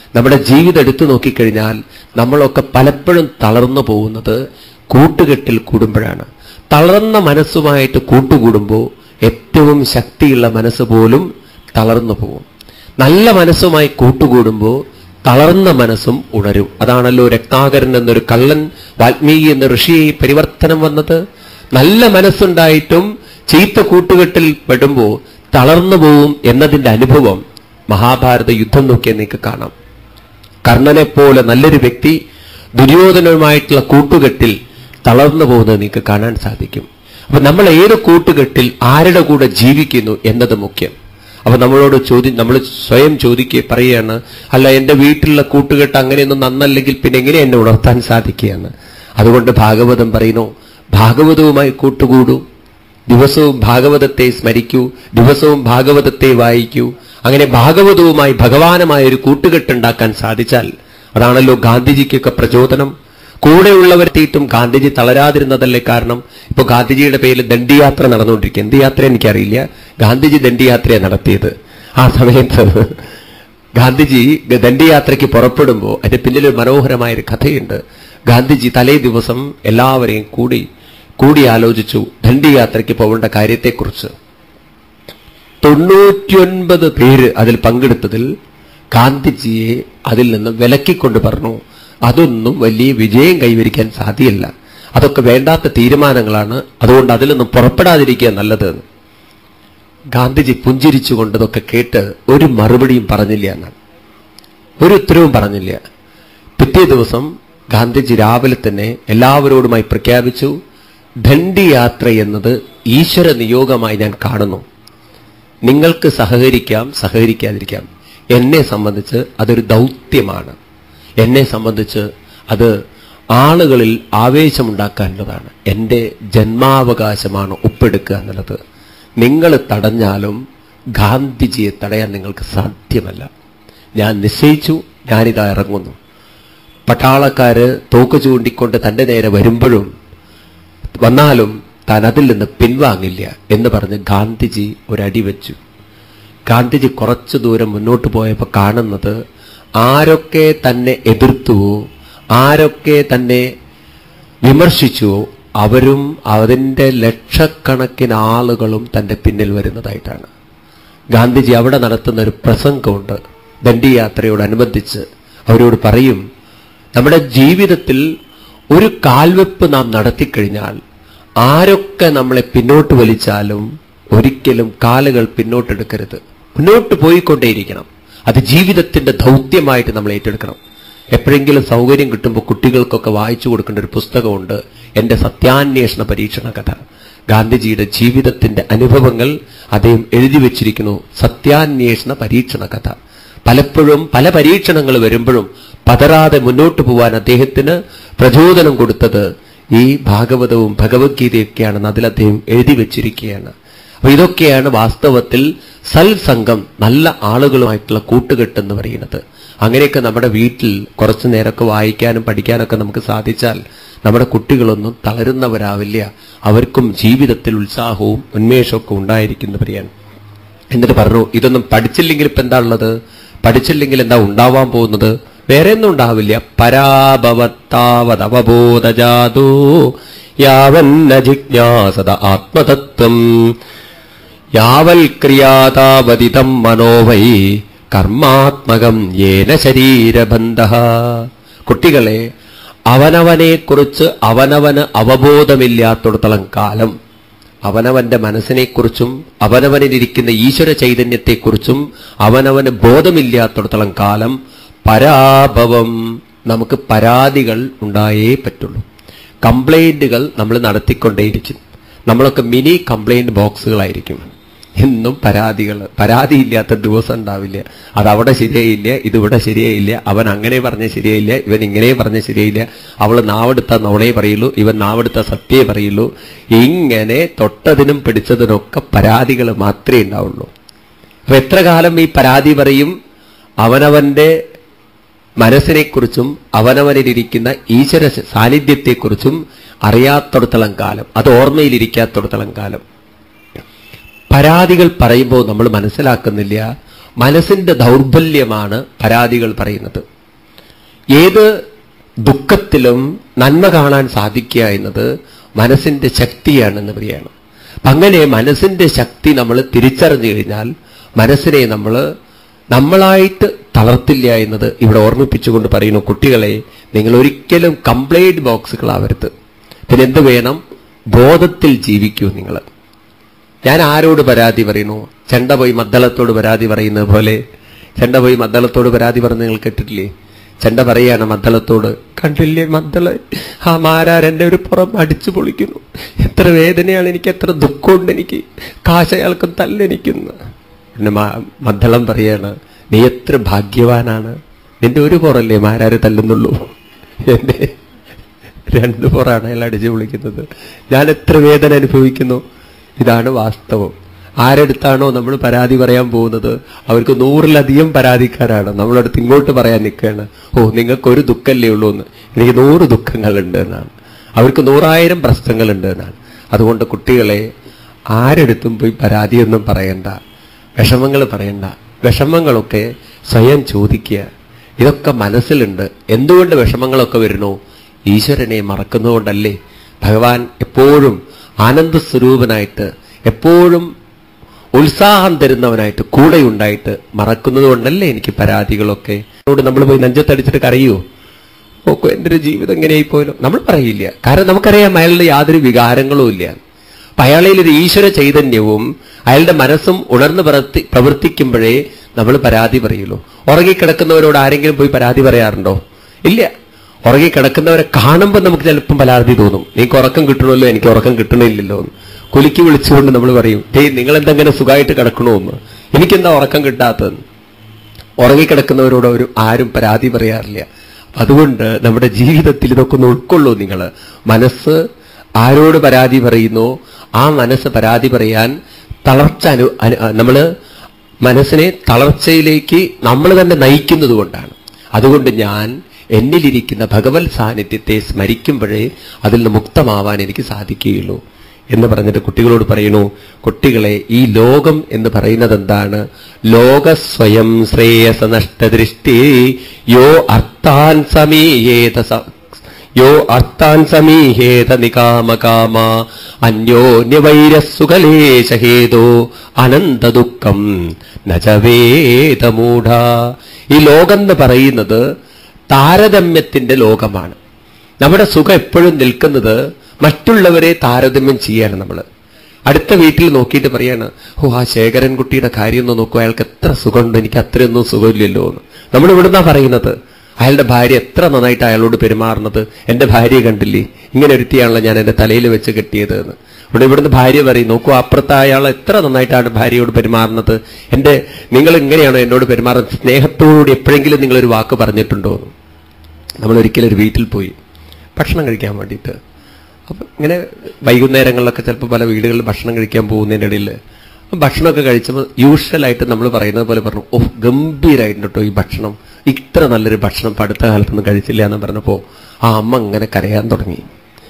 നമ്മുടെ ജീവിതം എടുത്തു നോക്കിക്കഴിഞ്ഞാൽ നമ്മളൊക്കെ പലപ്പോഴും തളർന്നു പോകുന്നത് കൂട്ടുകെട്ടിൽ കൂടുമ്പോഴാണ്. തളർന്ന മനസ്സുമായിട്ട് കൂട്ടുകൂടുമ്പോൾ ഏറ്റവും ശക്തിയുള്ള മനസ്സ് പോലും തളർന്നു പോകും. നല്ല മനസ്സുമായി കൂട്ടുകൂടുമ്പോൾ തളർന്ന മനസ്സും ഉണരും. അതാണല്ലോ രത്നാകരൻ എന്നൊരു കള്ളൻ വാൽമീകി എന്ന ഋഷിയെ പരിവർത്തനം വന്നത്. നല്ല മനസ്സുണ്ടായിട്ടും ചീത്ത കൂട്ടുകെട്ടിൽ പെടുമ്പോൾ തളർന്നു പോവും എന്നതിന്റെ അനുഭവം മഹാഭാരത യുദ്ധം നോക്കിയാൽ നിങ്ങൾക്ക് കാണാം. കർണനെ പോലെ നല്ലൊരു വ്യക്തി ദുര്യോധനവുമായിട്ടുള്ള കൂട്ടുകെട്ടിൽ തളർന്നു പോകുന്നത് നിങ്ങൾക്ക് കാണാൻ സാധിക്കും. അപ്പൊ നമ്മൾ ഏത് കൂട്ടുകെട്ടിൽ ആരുടെ കൂടെ ജീവിക്കുന്നു എന്നത് മുഖ്യം. അപ്പൊ നമ്മളോട് ചോദ്യം നമ്മൾ സ്വയം ചോദിക്കുക പറയുകയാണ്, അല്ല എന്റെ വീട്ടിലുള്ള കൂട്ടുകെട്ട് അങ്ങനെയൊന്നും നന്നല്ലെങ്കിൽ പിന്നെ എങ്ങനെ എന്നെ ഉണർത്താൻ സാധിക്കുകയാണ്? അതുകൊണ്ട് ഭാഗവതം പറയുന്നു, ഭാഗവതവുമായി കൂട്ടുകൂടൂ, ദിവസവും ഭാഗവതത്തെ സ്മരിക്കൂ, ദിവസവും ഭാഗവതത്തെ വായിക്കൂ. അങ്ങനെ ഭാഗവതവുമായി ഭഗവാനുമായ ഒരു കൂട്ടുകെട്ടുണ്ടാക്കാൻ സാധിച്ചാൽ അതാണല്ലോ ഗാന്ധിജിക്കൊക്കെ പ്രചോദനം. കൂടെയുള്ളവരെത്തിയിട്ടും ഗാന്ധിജി തളരാതിരുന്നതല്ലേ കാരണം? ഇപ്പൊ ഗാന്ധിജിയുടെ പേരിൽ ദണ്ഡിയാത്ര നടന്നുകൊണ്ടിരിക്കുക. എന്ത് യാത്ര എനിക്കറിയില്ല, ഗാന്ധിജി ദണ്ഡിയാത്രയാണ് നടത്തിയത്. ആ സമയത്ത് ഗാന്ധിജി ദണ്ഡിയാത്രയ്ക്ക് പുറപ്പെടുമ്പോൾ അതിന്റെ പിന്നിൽ മനോഹരമായൊരു കഥയുണ്ട്. ഗാന്ധിജി തലേ ദിവസം എല്ലാവരെയും കൂടി കൂടി ആലോചിച്ചു ദണ്ഡിയാത്രയ്ക്ക് പോകേണ്ട കാര്യത്തെക്കുറിച്ച്. തൊണ്ണൂറ്റിയൊൻപത് പേര് അതിൽ പങ്കെടുത്തതിൽ ഗാന്ധിജിയെ അതിൽ നിന്ന് വിലക്കിക്കൊണ്ട് പറഞ്ഞു, അതൊന്നും വലിയ വിജയം കൈവരിക്കാൻ സാധ്യമല്ല, അതൊക്കെ വേണ്ടാത്ത തീരുമാനങ്ങളാണ്, അതുകൊണ്ട് അതിലൊന്നും പുറപ്പെടാതിരിക്കുക നല്ലത്. ഗാന്ധിജി പുഞ്ചിരിച്ചുകൊണ്ടതൊക്കെ കേട്ട് ഒരു മറുപടിയും പറഞ്ഞില്ല എന്നാണ്, ഒരു ഉത്തരവും പറഞ്ഞില്ല. പിറ്റേ ദിവസം ഗാന്ധിജി രാവിലെ തന്നെ എല്ലാവരോടുമായി പ്രഖ്യാപിച്ചു, ദണ്ഡിയാത്ര എന്നത് ഈശ്വര നിയോഗമായി ഞാൻ കാണുന്നു. നിങ്ങൾക്ക് സഹകരിക്കാം, സഹകരിക്കാതിരിക്കാം. എന്നെ സംബന്ധിച്ച് അതൊരു ദൗത്യമാണ്. എന്നെ സംബന്ധിച്ച് അത് ആളുകളിൽ ആവേശമുണ്ടാക്കാനുള്ളതാണ്. എൻ്റെ ജന്മാവകാശമാണ് ഒപ്പെടുക്കുക എന്നുള്ളത്. നിങ്ങൾ തടഞ്ഞാലും ഗാന്ധിജിയെ തടയാൻ നിങ്ങൾക്ക് സാധ്യമല്ല. ഞാൻ നിശ്ചയിച്ചു, ഞാനിതാ ഇറങ്ങുന്നു. പട്ടാളക്കാര് തോക്ക് ചൂണ്ടിക്കൊണ്ട് തൻ്റെ നേരെ വരുമ്പോഴും വന്നാലും താൻ അതിൽ നിന്ന് പിൻവാങ്ങില്ല എന്ന് പറഞ്ഞ് ഗാന്ധിജി ഒരടി വെച്ചു. ഗാന്ധിജി കുറച്ചു ദൂരം മുന്നോട്ട് പോയപ്പോൾ കാണുന്നത്, ആരൊക്കെ തന്നെ എതിർത്തുവോ ആരൊക്കെ തന്നെ വിമർശിച്ചുവോ അവരും അതിൻ്റെ ലക്ഷക്കണക്കിന് ആളുകളും തൻ്റെ പിന്നിൽ വരുന്നതായിട്ടാണ്. ഗാന്ധിജി അവിടെ നടത്തുന്ന ഒരു പ്രസംഗമുണ്ട് ദണ്ഡിയാത്രയോടനുബന്ധിച്ച്. അവരോട് പറയും, നമ്മുടെ ജീവിതത്തിൽ ഒരു കാൽവെപ്പ് നാം നടത്തിക്കഴിഞ്ഞാൽ ആരൊക്കെ നമ്മളെ പിന്നോട്ട് വലിച്ചാലും ഒരിക്കലും കാലുകൾ പിന്നോട്ടെടുക്കരുത്, മുന്നോട്ട് പോയിക്കൊണ്ടേയിരിക്കണം. അത് ജീവിതത്തിന്റെ ദൗത്യമായിട്ട് നമ്മൾ ഏറ്റെടുക്കണം. എപ്പോഴെങ്കിലും സൗകര്യം കിട്ടുമ്പോൾ കുട്ടികൾക്കൊക്കെ വായിച്ചു കൊടുക്കേണ്ട ഒരു പുസ്തകമുണ്ട്, എൻ്റെ സത്യാന്വേഷണ പരീക്ഷണ കഥ. ഗാന്ധിജിയുടെ ജീവിതത്തിന്റെ അനുഭവങ്ങൾ അദ്ദേഹം എഴുതി വെച്ചിരിക്കുന്നു, സത്യാന്വേഷണ പരീക്ഷണ കഥ. പലപ്പോഴും പല പരീക്ഷണങ്ങൾ വരുമ്പോഴും പതറാതെ മുന്നോട്ട് പോവാൻ അദ്ദേഹത്തിന് പ്രചോദനം കൊടുത്തത് ഈ ഭാഗവതവും ഭഗവത്ഗീതയൊക്കെയാണെന്ന് അതിൽ അദ്ദേഹം എഴുതി വെച്ചിരിക്കുകയാണ്. അപ്പൊ ഇതൊക്കെയാണ് വാസ്തവത്തിൽ സൽസംഗം, നല്ല ആളുകളുമായിട്ടുള്ള കൂട്ടുകെട്ടെന്ന് പറയുന്നത്. അങ്ങനെയൊക്കെ നമ്മുടെ വീട്ടിൽ കുറച്ചു നേരമൊക്കെ വായിക്കാനും പഠിക്കാനൊക്കെ നമുക്ക് സാധിച്ചാൽ നമ്മുടെ കുട്ടികളൊന്നും തളരുന്നവരാവില്ല, അവർക്കും ജീവിതത്തിൽ ഉത്സാഹവും ഉന്മേഷമൊക്കെ ഉണ്ടായിരിക്കുന്നു പറയാൻ. എന്നിട്ട് പറഞ്ഞു, ഇതൊന്നും പഠിച്ചില്ലെങ്കിൽ ഇപ്പൊ എന്താ ഉള്ളത്? പഠിച്ചില്ലെങ്കിൽ എന്താ ഉണ്ടാവാൻ പോകുന്നത്? വേറെ ഒന്നും ഉണ്ടാവില്ല. പരാഭവത്താവതവബോധജാതോ യാവന്ന ജിജ്ഞാസത ആത്മതത്വം യാവൽ ക്രിയാതാവതിതം മനോവൈ കർമാത്മകം യേന ശരീരബന്ധഃ. കുട്ടികളെ, അവനവനെക്കുറിച്ച് അവനവന് അവബോധമില്ലാത്തിടത്തോളം കാലം, അവനവന്റെ മനസ്സിനെക്കുറിച്ചും അവനവനിരിക്കുന്ന ഈശ്വര ചൈതന്യത്തെക്കുറിച്ചും അവനവന് ബോധമില്ലാത്തിടത്തോളം കാലം പരാഭവം, നമുക്ക് പരാതികൾ ഉണ്ടായേ പറ്റുള്ളൂ. കംപ്ലൈന്റുകൾ നമ്മൾ നടത്തിക്കൊണ്ടേയിരിക്കും. നമ്മളൊക്കെ മിനി കംപ്ലൈന്റ് ബോക്സുകളായിരിക്കും. എന്നും പരാതികൾ, പരാതിയില്ലാത്ത ദിവസം ഉണ്ടാവില്ല. അതവിടെ ശരിയായില്ല, ഇതിവിടെ ശരിയായില്ല, അവൻ അങ്ങനെ പറഞ്ഞ ശരിയായില്ല, ഇവൻ ഇങ്ങനെ പറഞ്ഞ ശരിയായില്ല, അവൾ നാവെടുത്ത നോണേ പറയുള്ളൂ, ഇവൻ നാവെടുത്ത സത്യേ പറയുള്ളൂ. ഇങ്ങനെ തൊട്ടതിനും പിടിച്ചതിനൊക്കെ പരാതികൾ മാത്രമേ ഉണ്ടാവുള്ളൂ. അപ്പൊ എത്ര കാലം ഈ പരാതി പറയും? അവനവന്റെ മനസ്സിനെക്കുറിച്ചും അവനവനിലിരിക്കുന്ന ഈശ്വര സാന്നിധ്യത്തെക്കുറിച്ചും അറിയാത്തിടത്തോളം കാലം, അത് ഓർമ്മയിലിരിക്കാത്തിടത്തോളം കാലം. പരാതികൾ പറയുമ്പോൾ നമ്മൾ മനസ്സിലാക്കുന്നില്ല, മനസ്സിന്റെ ദൗർബല്യമാണ് പരാതികൾ പറയുന്നത്. ഏത് ദുഃഖത്തിലും നന്മ കാണാൻ സാധിക്കുക എന്നത് മനസ്സിന്റെ ശക്തിയാണെന്ന് പറയാണ്. അങ്ങനെ മനസ്സിന്റെ ശക്തി നമ്മൾ തിരിച്ചറിഞ്ഞു കഴിഞ്ഞാൽ മനസ്സിനെ നമ്മൾ നമ്മളായിട്ട് തളർത്തില്ല എന്നത് ഇവിടെ ഓർമ്മിപ്പിച്ചുകൊണ്ട് പറയുന്നു. കുട്ടികളെ, നിങ്ങൾ ഒരിക്കലും കംപ്ലൈന്റ് ബോക്സുകളാവരുത്. പിന്നെ എന്ത് വേണം? ബോധത്തിൽ ജീവിക്കൂ നിങ്ങൾ. ഞാൻ ആരോട് പരാതി പറയുന്നു? ചെണ്ട പോയി മദ്ദളത്തോട് പരാതി പറയുന്നത് പോലെ. ചെണ്ട പോയി മദ്ദളത്തോട് പരാതി പറഞ്ഞ് നിങ്ങൾ കേട്ടിട്ടില്ലേ? ചെണ്ട പറയാണ് മദ്ദളത്തോട്, കണ്ടില്ലേ മദ്ദള, ആ മാരാരെന്റെ ഒരു പുറം അടിച്ചു പൊളിക്കുന്നു, എത്ര വേദനയാണ് എനിക്ക്, എത്ര ദുഃഖമുണ്ട് എനിക്ക്, കാശയാൾക്കും തല്ലെനിക്കുന്നു. പിന്നെ മദ്ദളം പറയാണ്, നീ എത്ര ഭാഗ്യവാനാണ്, നിന്റെ ഒരു പുറല്ലേ മാരാര് തല്ലുന്നുള്ളൂ, എന്റെ രണ്ടു പുറാണ് അയാൾ അടിച്ചു പൊളിക്കുന്നത്, ഞാൻ എത്ര വേദന അനുഭവിക്കുന്നു. ഇതാണ് വാസ്തവം. ആരെടുത്താണോ നമ്മൾ പരാതി പറയാൻ പോകുന്നത് അവർക്ക് നൂറിലധികം പരാതിക്കാരാണ് നമ്മളടുത്ത് ഇങ്ങോട്ട് പറയാൻ നിൽക്കുകയാണ്. ഓ, നിങ്ങൾക്കൊരു ദുഃഖമല്ലേ ഉള്ളൂ എന്ന്, എനിക്ക് നൂറ് ദുഃഖങ്ങളുണ്ട് എന്നാണ്, അവർക്ക് നൂറായിരം പ്രശ്നങ്ങളുണ്ട് എന്നാണ്. അതുകൊണ്ട് കുട്ടികളെ, ആരെടുത്തും പോയി പരാതിയൊന്നും പറയണ്ട, വിഷമങ്ങൾ പറയണ്ട. വിഷമങ്ങളൊക്കെ സ്വയം ചോദിക്കുക, ഇതൊക്കെ മനസ്സിലുണ്ട്. എന്തുകൊണ്ട് വിഷമങ്ങളൊക്കെ വരുന്നു? ഈശ്വരനെ മറക്കുന്നതുകൊണ്ടല്ലേ? ഭഗവാൻ എപ്പോഴും ആനന്ദസ്വരൂപനായിട്ട്, എപ്പോഴും ഉത്സാഹം തരുന്നവനായിട്ട് കൂടെ ഉണ്ടായിട്ട് മറക്കുന്നത് കൊണ്ടല്ലേ എനിക്ക് പരാതികളൊക്കെ. അതോട് നമ്മൾ പോയി നെഞ്ചത്തടിച്ചിട്ട് കരയുമോ? ഓക്കോ, എൻ്റെ ഒരു ജീവിതം എങ്ങനെയായിപ്പോയല്ലോ, നമ്മൾ പറയില്ല. കാരണം നമുക്കറിയാം അയാളുടെ യാതൊരു വികാരങ്ങളും ഇല്ല. അപ്പൊ അയാളിൽ ഒരു ഈശ്വര ചൈതന്യവും അയാളുടെ മനസ്സും ഉണർന്ന് പ്രവർത്തി പ്രവർത്തിക്കുമ്പോഴേ നമ്മൾ പരാതി പറയുള്ളൂ. ഉറങ്ങിക്കിടക്കുന്നവരോട് ആരെങ്കിലും പോയി പരാതി പറയാറുണ്ടോ? ഇല്ല. ഉറങ്ങിക്കിടക്കുന്നവരെ കാണുമ്പോൾ നമുക്ക് ചിലപ്പം പരാതി തോന്നും, എനിക്ക് ഉറക്കം കിട്ടണമല്ലോ, എനിക്ക് ഉറക്കം കിട്ടണില്ലല്ലോ എന്ന്. കുലുക്കി വിളിച്ചുകൊണ്ട് നമ്മൾ പറയും, ഏയ് നിങ്ങളെന്തെങ്ങനെ സുഖമായിട്ട് കിടക്കണമെന്ന്, എനിക്കെന്താ ഉറക്കം കിട്ടാത്തതെന്ന്. ഉറങ്ങിക്കിടക്കുന്നവരോട് ഒരു ആരും പരാതി പറയാറില്ല. അതുകൊണ്ട് നമ്മുടെ ജീവിതത്തിൽ ഇതൊക്കെ ഒന്ന് ഉൾക്കൊള്ളൂ നിങ്ങൾ. മനസ്സ് ആരോട് പരാതി പറയുന്നോ ആ മനസ്സ് പരാതി പറയാൻ തളർച്ച അനു നമ്മൾ മനസ്സിനെ തളർച്ചയിലേക്ക് നമ്മൾ തന്നെ നയിക്കുന്നത് കൊണ്ടാണ്. അതുകൊണ്ട് ഞാൻ എന്നിലിരിക്കുന്ന ഭഗവത് സാന്നിധ്യത്തെ സ്മരിക്കുമ്പോഴേ അതിൽ നിന്ന് മുക്തമാവാൻ എനിക്ക് സാധിക്കുകയുള്ളൂ എന്ന് പറഞ്ഞിട്ട് കുട്ടികളോട് പറയുന്നു, കുട്ടികളെ, ഈ ലോകം എന്ന് പറയുന്നത് എന്താണ്? ലോക സ്വയം ശ്രേയസ നഷ്ടദൃഷ്ടി യോ അർത്ഥാൻ സമീയേത യോ അർത്ഥാൻ സമീഹേത നികാമകാമ അന്യോന്യവൈരസുഖലേശഹേതോ അനന്ത ദുഃഖം നചവേദമൂഢ. ഈ ലോകം എന്ന് പറയുന്നത് താരതമ്യത്തിന്റെ ലോകമാണ്. നമ്മുടെ സുഖം എപ്പോഴും നിൽക്കുന്നത് മറ്റുള്ളവരെ താരതമ്യം ചെയ്യാണ്. നമ്മൾ അടുത്ത വീട്ടിൽ നോക്കിയിട്ട് പറയാണ്, ഓ ആ ശേഖരൻകുട്ടിയുടെ കാര്യം ഒന്ന് നോക്കൂ, അയാൾക്ക് എത്ര സുഖമുണ്ട്, എനിക്ക് അത്രയൊന്നും സുഖമില്ലല്ലോ എന്ന്. നമ്മൾ ഇവിടുന്നാ പറയുന്നത്. അയാളുടെ ഭാര്യ എത്ര നന്നായിട്ട് അയാളോട് പെരുമാറുന്നത്, എന്റെ ഭാര്യ കണ്ടില്ലേ, ഇങ്ങനെ ഒരുത്തിയാണല്ലോ ഞാൻ എന്റെ തലയിൽ വെച്ച് കെട്ടിയത് എന്ന്. ഇവിടെ ഇവിടുന്ന് ഭാര്യ പറയും, നോക്കൂ അപ്പുറത്ത് അയാൾ എത്ര നന്നായിട്ടാണ് ഭാര്യയോട് പെരുമാറുന്നത്, എന്റെ നിങ്ങൾ ഇങ്ങനെയാണോ എന്നോട് പെരുമാറുന്നത്, സ്നേഹത്തോടുകൂടി എപ്പോഴെങ്കിലും നിങ്ങളൊരു വാക്ക് പറഞ്ഞിട്ടുണ്ടോ? നമ്മൾ ഒരിക്കലും ഒരു വീട്ടിൽ പോയി ഭക്ഷണം കഴിക്കാൻ വേണ്ടിയിട്ട്, അപ്പം ഇങ്ങനെ വൈകുന്നേരങ്ങളിലൊക്കെ ചിലപ്പോൾ പല വീടുകളിൽ ഭക്ഷണം കഴിക്കാൻ പോകുന്നതിൻ്റെ ഇടയിൽ ഭക്ഷണമൊക്കെ കഴിച്ചപ്പോൾ യൂഷ്വലായിട്ട് നമ്മൾ പറയുന്നത് പോലെ പറഞ്ഞു, ഓ ഗംഭീരമായിട്ടുണ്ട് കേട്ടോ ഈ ഭക്ഷണം, ഇത്ര നല്ലൊരു ഭക്ഷണം ഇപ്പം അടുത്ത കാലത്തൊന്നും കഴിച്ചില്ല എന്ന് പറഞ്ഞപ്പോൾ ആ അമ്മ ഇങ്ങനെ കരയാൻ തുടങ്ങി.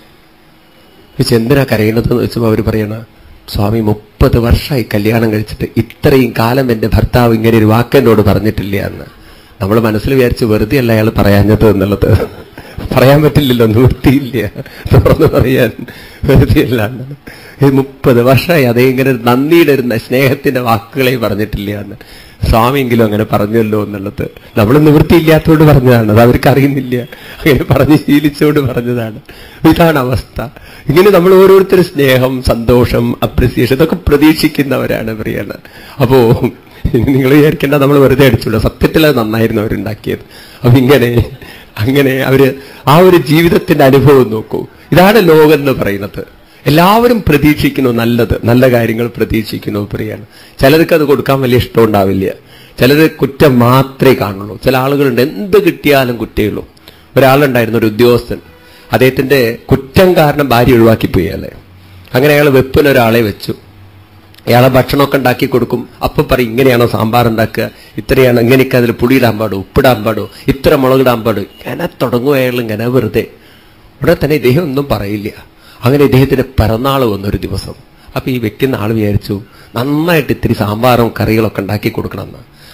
ചോദിച്ചു എന്തിനാ കരയണതെന്ന് വെച്ചപ്പോൾ അവർ പറയണ, സ്വാമി മുപ്പത് വർഷമായി കല്യാണം കഴിച്ചിട്ട് ഇത്രയും കാലം എൻ്റെ ഭർത്താവ് ഇങ്ങനെ ഒരു വാക്കെന്നോട് പറഞ്ഞിട്ടില്ല എന്ന്. നമ്മൾ മനസ്സിൽ വിചാരിച്ച് വെറുതെ അല്ല അയാൾ പറയാഞ്ഞത് എന്നുള്ളത്. പറയാൻ പറ്റില്ലല്ലോ, നിവൃത്തിയില്ല, തുറന്ന് പറയാൻ വെറുതെയല്ല. മുപ്പത് വർഷമായി അതേ ഇങ്ങനെ നന്ദിയുടെ ഒരു സ്നേഹത്തിന്റെ വാക്കുകളെ പറഞ്ഞിട്ടില്ല എന്ന്. സ്വാമിയെങ്കിലും അങ്ങനെ പറഞ്ഞല്ലോ എന്നുള്ളത് നമ്മൾ നിവൃത്തിയില്ലാത്തതുകൊണ്ട് പറഞ്ഞതാണ്, അത് അവർക്ക് അറിയുന്നില്ല, അങ്ങനെ പറഞ്ഞ് ശീലിച്ചുകൊണ്ട് പറഞ്ഞതാണ്. ഇതാണ് അവസ്ഥ. ഇങ്ങനെ നമ്മൾ ഓരോരുത്തരും സ്നേഹം, സന്തോഷം, അപ്രിസിയേഷൻ ഇതൊക്കെ പ്രതീക്ഷിക്കുന്നവരാണ് പറയാണ്. അപ്പോ നിങ്ങൾ വിചാരിക്കേണ്ട നമ്മൾ വെറുതെ അടിച്ചുള്ളൂ, സത്യത്തിൽ അത് നന്നായിരുന്നു അവരുണ്ടാക്കിയത്. അപ്പൊ ഇങ്ങനെ അങ്ങനെ അവര് ആ ഒരു ജീവിതത്തിന്റെ അനുഭവം നോക്കൂ. ഇതാണ് ലോകം എന്ന് പറയുന്നത്. എല്ലാവരും പ്രതീക്ഷിക്കുന്നു നല്ലത്, നല്ല കാര്യങ്ങൾ പ്രതീക്ഷിക്കുന്നു പറയാണ്. ചിലർക്ക് അത് കൊടുക്കാൻ വലിയ ഇഷ്ടം ഉണ്ടാവില്ല, ചിലർ കുറ്റം മാത്രമേ കാണുള്ളൂ. ചില ആളുകളുണ്ട് എന്ത് കിട്ടിയാലും കുറ്റയുള്ളൂ. ഒരാളുണ്ടായിരുന്നു, ഒരു ഉദ്യോഗസ്ഥൻ, അദ്ദേഹത്തിന്റെ കുറ്റം കാരണം ഭാര്യ ഒഴിവാക്കിപ്പോയി അയാളെ. അങ്ങനെ അയാൾ വെപ്പിനൊരാളെ വെച്ചു. അയാളെ ഭക്ഷണമൊക്കെ ഉണ്ടാക്കി കൊടുക്കും. അപ്പം പറയും ഇങ്ങനെയാണോ സാമ്പാർ ഉണ്ടാക്കുക, ഇത്രയാണ്, ഇങ്ങനെയൊക്കെ അതിൽ പുളിയിടാൻ പാടോ, ഉപ്പിടാൻ പാടോ, ഇത്ര മുളകിടാൻ പാടോ, ഇങ്ങനെ തുടങ്ങും അയാൾ ഇങ്ങനെ വെറുതെ. ഉടനെ തന്നെ ഇദ്ദേഹം ഒന്നും പറയില്ല. അങ്ങനെ ഇദ്ദേഹത്തിന്റെ പിറന്നാൾ വന്നൊരു ദിവസം. അപ്പൊ ഈ വ്യക്തി നാൾ വിചാരിച്ചു നന്നായിട്ട് ഇത്തിരി സാമ്പാറും കറികളൊക്കെ ഉണ്ടാക്കി കൊടുക്കണമെന്ന്.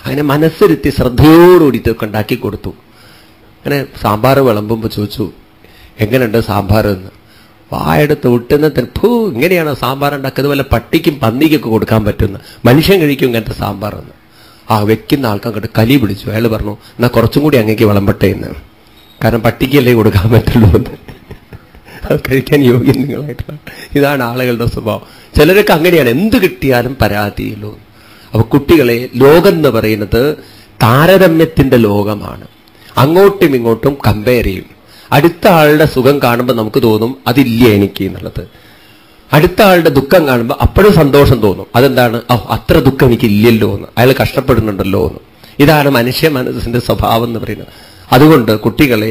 അങ്ങനെ മനസ്സിരുത്തി ശ്രദ്ധയോടുകൂടി ഇതൊക്കെ ഉണ്ടാക്കി കൊടുത്തു. അങ്ങനെ സാമ്പാർ വിളമ്പുമ്പോൾ ചോദിച്ചു, എങ്ങനെയുണ്ട് സാമ്പാർ എന്ന്. വായെടുത്ത് വിട്ടുന്ന ഫൂ, ഇങ്ങനെയാണ് സാമ്പാർ ഉണ്ടാക്കുന്നത്, വല്ല പട്ടിക്കും പന്നിക്കൊക്കെ കൊടുക്കാൻ പറ്റുന്ന, മനുഷ്യൻ കഴിക്കും ഇങ്ങനത്തെ സാമ്പാർ എന്ന്. ആ വെക്കുന്ന ആൾക്കങ്ങോട്ട് കലി പിടിച്ചു. അയാൾ പറഞ്ഞു, എന്നാൽ കുറച്ചും കൂടി അങ്ങേക്ക് വിളമ്പട്ടെ എന്ന്, കാരണം പട്ടിക്കല്ലേ കൊടുക്കാൻ പറ്റുള്ളൂ എന്ന്. അത് കഴിക്കാൻ യോഗ്യം നിങ്ങളായിട്ടുള്ള. ഇതാണ് ആളുകളുടെ സ്വഭാവം. ചിലരൊക്കെ അങ്ങനെയാണ്, എന്ത് കിട്ടിയാലും പരാതിയുള്ളൂ. അപ്പൊ കുട്ടികളെ, ലോകം എന്ന് പറയുന്നത് താരതമ്യത്തിന്റെ ലോകമാണ്. അങ്ങോട്ടും ഇങ്ങോട്ടും കമ്പയർ ചെയ്യും. അടുത്ത ആളുടെ സുഖം കാണുമ്പോൾ നമുക്ക് തോന്നും അതില്ല എനിക്ക് എന്നുള്ളത്. അടുത്ത ആളുടെ ദുഃഖം കാണുമ്പോൾ അപ്പോഴും സന്തോഷം തോന്നും. അതെന്താണ്? ഓ, അത്ര ദുഃഖം എനിക്ക് ഇല്ലല്ലോ എന്ന്, അയാൾ കഷ്ടപ്പെടുന്നുണ്ടല്ലോ എന്ന്. ഇതാണ് മനുഷ്യ മനസ്സിന്റെ സ്വഭാവം എന്ന് പറയുന്നത്. അതുകൊണ്ട് കുട്ടികളെ,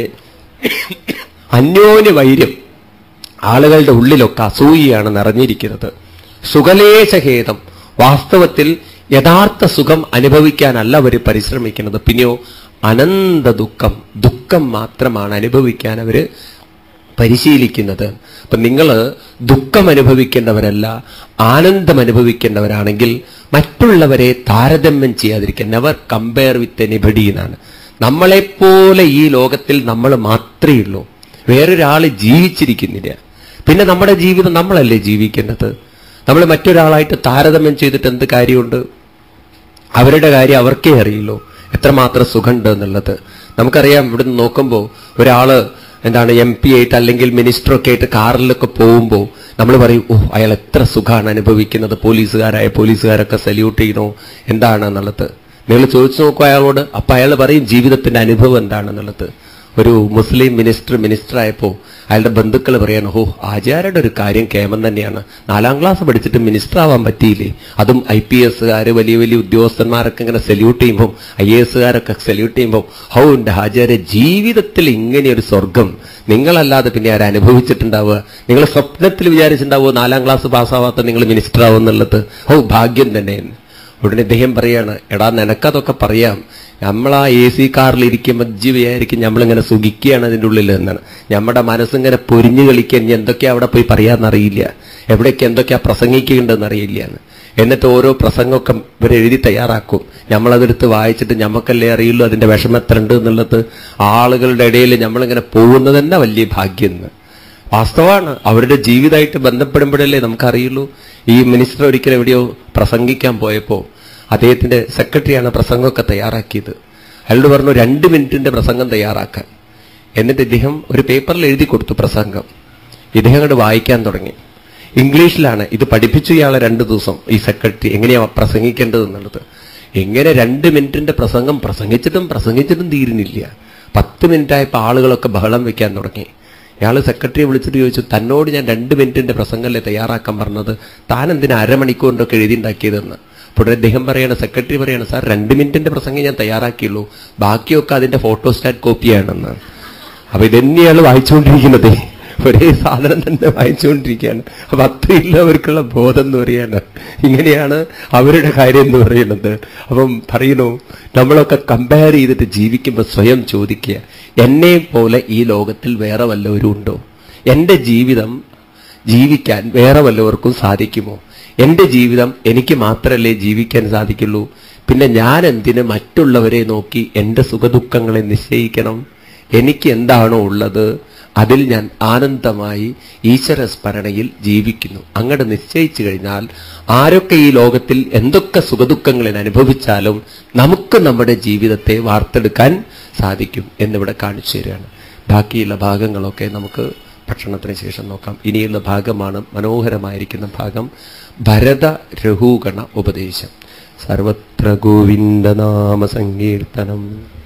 അന്യോന്യ വൈര്യം, ആളുകളുടെ ഉള്ളിലൊക്കെ അസൂയയാണ് നിറഞ്ഞിരിക്കുന്നത്. സുഖലേശഹേതം, വാസ്തവത്തിൽ യഥാർത്ഥ സുഖം അനുഭവിക്കാനല്ല അവർ പരിശ്രമിക്കുന്നത്. പിന്നെയോ അനന്ത ദുഃഖം, ദുഃഖം മാത്രമാണ് അനുഭവിക്കാൻ അവര് പരിശീലിക്കുന്നത്. അപ്പൊ നിങ്ങൾ ദുഃഖം അനുഭവിക്കേണ്ടവരല്ല, ആനന്ദം അനുഭവിക്കേണ്ടവരാണെങ്കിൽ മറ്റുള്ളവരെ താരതമ്യം ചെയ്യാതിരിക്കുക. നെവർ കമ്പയർ വിത്ത് എനിബഡി എന്നാണ്. നമ്മളെപ്പോലെ ഈ ലോകത്തിൽ നമ്മൾ മാത്രമേ ഉള്ളൂ, വേറൊരാൾ ജീവിച്ചിരിക്കുന്നില്ല. പിന്നെ നമ്മുടെ ജീവിതം നമ്മളല്ലേ ജീവിക്കേണ്ടത്. നമ്മൾ മറ്റൊരാളായിട്ട് താരതമ്യം ചെയ്തിട്ട് എന്ത് കാര്യമുണ്ട്? അവരുടെ കാര്യം അവർക്കേ അറിയുള്ളൂ, എത്രമാത്രം സുഖമുണ്ട് എന്നുള്ളത്. നമുക്കറിയാം, ഇവിടുന്ന് നോക്കുമ്പോൾ ഒരാള് എന്താണ് എം പി ആയിട്ട് അല്ലെങ്കിൽ മിനിസ്റ്ററൊക്കെ ആയിട്ട് കാറിലൊക്കെ പോകുമ്പോൾ നമ്മൾ പറയും, ഓ അയാൾ എത്ര സുഖമാണ് അനുഭവിക്കുന്നത്, പോലീസുകാരായ പോലീസുകാരൊക്കെ സല്യൂട്ട് ചെയ്യണോ എന്താണെന്നുള്ളത്. നിങ്ങൾ ചോദിച്ചു നോക്കൂ അയാളോട്, അപ്പൊ അയാൾ പറയും ജീവിതത്തിന്റെ അനുഭവം എന്താണെന്നുള്ളത്. ഒരു മുസ്ലിം മിനിസ്റ്റർ മിനിസ്റ്റർ ആയപ്പോ അയാളുടെ ബന്ധുക്കൾ പറയാണ്, ഓ ആചാര്യയുടെ ഒരു കാര്യം കേമം തന്നെയാണ്, നാലാം ക്ലാസ് പഠിച്ചിട്ട് മിനിസ്റ്റർ ആവാൻ പറ്റിയില്ലേ, അതും ഐ പി എസുകാര് വലിയ വലിയ ഉദ്യോഗസ്ഥന്മാരൊക്കെ ഇങ്ങനെ സല്യൂട്ട് ചെയ്യുമ്പോൾ, ഐ എ എസുകാരൊക്കെ സല്യൂട്ട് ചെയ്യുമ്പോൾ, ഹൗ എന്റെ ആചാര്യ ജീവിതത്തിൽ ഇങ്ങനെയൊരു സ്വർഗം നിങ്ങളല്ലാതെ പിന്നെ ആരും അനുഭവിച്ചിട്ടുണ്ടാവുക? നിങ്ങൾ സ്വപ്നത്തിൽ വിചാരിച്ചിട്ടുണ്ടാവുക നാലാം ക്ലാസ് പാസ്സാവാത്ത നിങ്ങൾ മിനിസ്റ്റർ ആവുന്നുള്ളത്? ഹൗ ഭാഗ്യം തന്നെ. ഉടനെ ഇദ്ദേഹം പറയാണ്, എടാ നിനക്കതൊക്കെ പറയാം, നമ്മൾ ആ എ സി കാറിൽ ഇരിക്കുമ്പോൾ ജി വിചാരിക്കും നമ്മളിങ്ങനെ സുഖിക്കുകയാണ് അതിൻ്റെ ഉള്ളിൽ എന്നാണ്. നമ്മുടെ മനസ്സിങ്ങനെ പൊരിഞ്ഞു കളിക്കാൻ എന്തൊക്കെയാ അവിടെ പോയി പറയാമെന്നറിയില്ല, എവിടേക്ക് എന്തൊക്കെയാ പ്രസംഗിക്കേണ്ടതെന്ന് അറിയില്ല എന്ന്. എന്നിട്ട് ഓരോ പ്രസംഗമൊക്കെ ഇവർ എഴുതി തയ്യാറാക്കും. നമ്മളതെടുത്ത് വായിച്ചിട്ട് നമുക്കല്ലേ അറിയുള്ളൂ അതിന്റെ വിഷമം എത്ര ഉണ്ട് എന്നുള്ളത്. ആളുകളുടെ ഇടയിൽ നമ്മളിങ്ങനെ പോകുന്നത് തന്നെ വലിയ ഭാഗ്യം എന്ന്. വാസ്തവമാണ്, അവരുടെ ജീവിതമായിട്ട് ബന്ധപ്പെടുമ്പോഴല്ലേ നമുക്കറിയുള്ളൂ. ഈ മിനിസ്റ്റർ ഒരിക്കലും എവിടെയോ പ്രസംഗിക്കാൻ പോയപ്പോ അദ്ദേഹത്തിന്റെ സെക്രട്ടറിയാണ് പ്രസംഗമൊക്കെ തയ്യാറാക്കിയത്. അയാളോട് പറഞ്ഞു രണ്ട് മിനിറ്റിന്റെ പ്രസംഗം തയ്യാറാക്കാൻ. എന്നിട്ട് ഇദ്ദേഹം ഒരു പേപ്പറിൽ എഴുതി കൊടുത്തു പ്രസംഗം. ഇദ്ദേഹം അങ്ങോട്ട് വായിക്കാൻ തുടങ്ങി. ഇംഗ്ലീഷിലാണ് ഇത് പഠിപ്പിച്ചു ഇയാളെ രണ്ടു ദിവസം ഈ സെക്രട്ടറി എങ്ങനെയാ പ്രസംഗിക്കേണ്ടത് എന്നുള്ളത്. എങ്ങനെ രണ്ട് മിനിറ്റിന്റെ പ്രസംഗം പ്രസംഗിച്ചിട്ടും പ്രസംഗിച്ചിട്ടും തീരുന്നില്ല. പത്ത് മിനിറ്റായപ്പോൾ ആളുകളൊക്കെ ബഹളം വെക്കാൻ തുടങ്ങി. ഇയാൾ സെക്രട്ടറിയെ വിളിച്ചിട്ട് ചോദിച്ചു, തന്നോട് ഞാൻ രണ്ട് മിനിറ്റിന്റെ പ്രസംഗമല്ലേ തയ്യാറാക്കാൻ പറഞ്ഞത്, താൻ എന്തിനാ അരമണിക്കൂറിൻ്റെയൊക്കെ എഴുതിണ്ടാക്കിയതെന്ന്. അപ്പോൾ അദ്ദേഹം പറയാണ്, സെക്രട്ടറി പറയാണ്, സാർ രണ്ട് മിനിറ്റിന്റെ പ്രസംഗം ഞാൻ തയ്യാറാക്കിയുള്ളൂ, ബാക്കിയൊക്കെ അതിന്റെ ഫോട്ടോസ്റ്റാറ്റ് കോപ്പിയാണെന്ന്. അപ്പൊ ഇതന്നെയാണ് വായിച്ചുകൊണ്ടിരിക്കുന്നത്, ഒരേ സാധനം തന്നെ വായിച്ചുകൊണ്ടിരിക്കുകയാണ്. അപ്പൊ അത്രയില്ല അവർക്കുള്ള ബോധം എന്ന് പറയാണ്. ഇങ്ങനെയാണ് അവരുടെ കാര്യം എന്ന് പറയുന്നത്. അപ്പം പറയുന്നു, നമ്മളൊക്കെ കമ്പയർ ചെയ്തിട്ട് ജീവിക്കുമ്പോൾ സ്വയം ചോദിക്കുക, എന്നെ പോലെ ഈ ലോകത്തിൽ വേറെ വല്ലവരും ഉണ്ടോ? എന്റെ ജീവിതം ജീവിക്കാൻ വേറെ വല്ലവർക്കും സാധിക്കുമോ? എന്റെ ജീവിതം എനിക്ക് മാത്രമല്ലേ ജീവിക്കാൻ സാധിക്കുള്ളൂ? പിന്നെ ഞാൻ എന്തിന് മറ്റുള്ളവരെ നോക്കി എന്റെ സുഖദുഃഖങ്ങളെ നിശ്ചയിക്കണം? എനിക്ക് എന്താണോ ഉള്ളത് അതിൽ ഞാൻ ആനന്ദമായി ഈശ്വരസ്മരണയിൽ ജീവിക്കുന്നു. അങ്ങോട്ട് നിശ്ചയിച്ചു കഴിഞ്ഞാൽ ആരൊക്കെ ഈ ലോകത്തിൽ എന്തൊക്കെ സുഖദുഃഖങ്ങളെ അനുഭവിച്ചാലും നമുക്ക് നമ്മുടെ ജീവിതത്തെ വാർത്തെടുക്കാൻ സാധിക്കും എന്നിവിടെ കാണിച്ചു തരികയാണ്. ബാക്കിയുള്ള ഭാഗങ്ങളൊക്കെ നമുക്ക് ഭക്ഷണത്തിന് ശേഷം നോക്കാം. ഇനിയുള്ള ഭാഗമാണ് മനോഹരമായിരിക്കുന്ന ഭാഗം, ഭരത രഘുഗണ ഉപദേശം. സർവത്ര ഗോവിന്ദനാമ സങ്കീർത്തനം.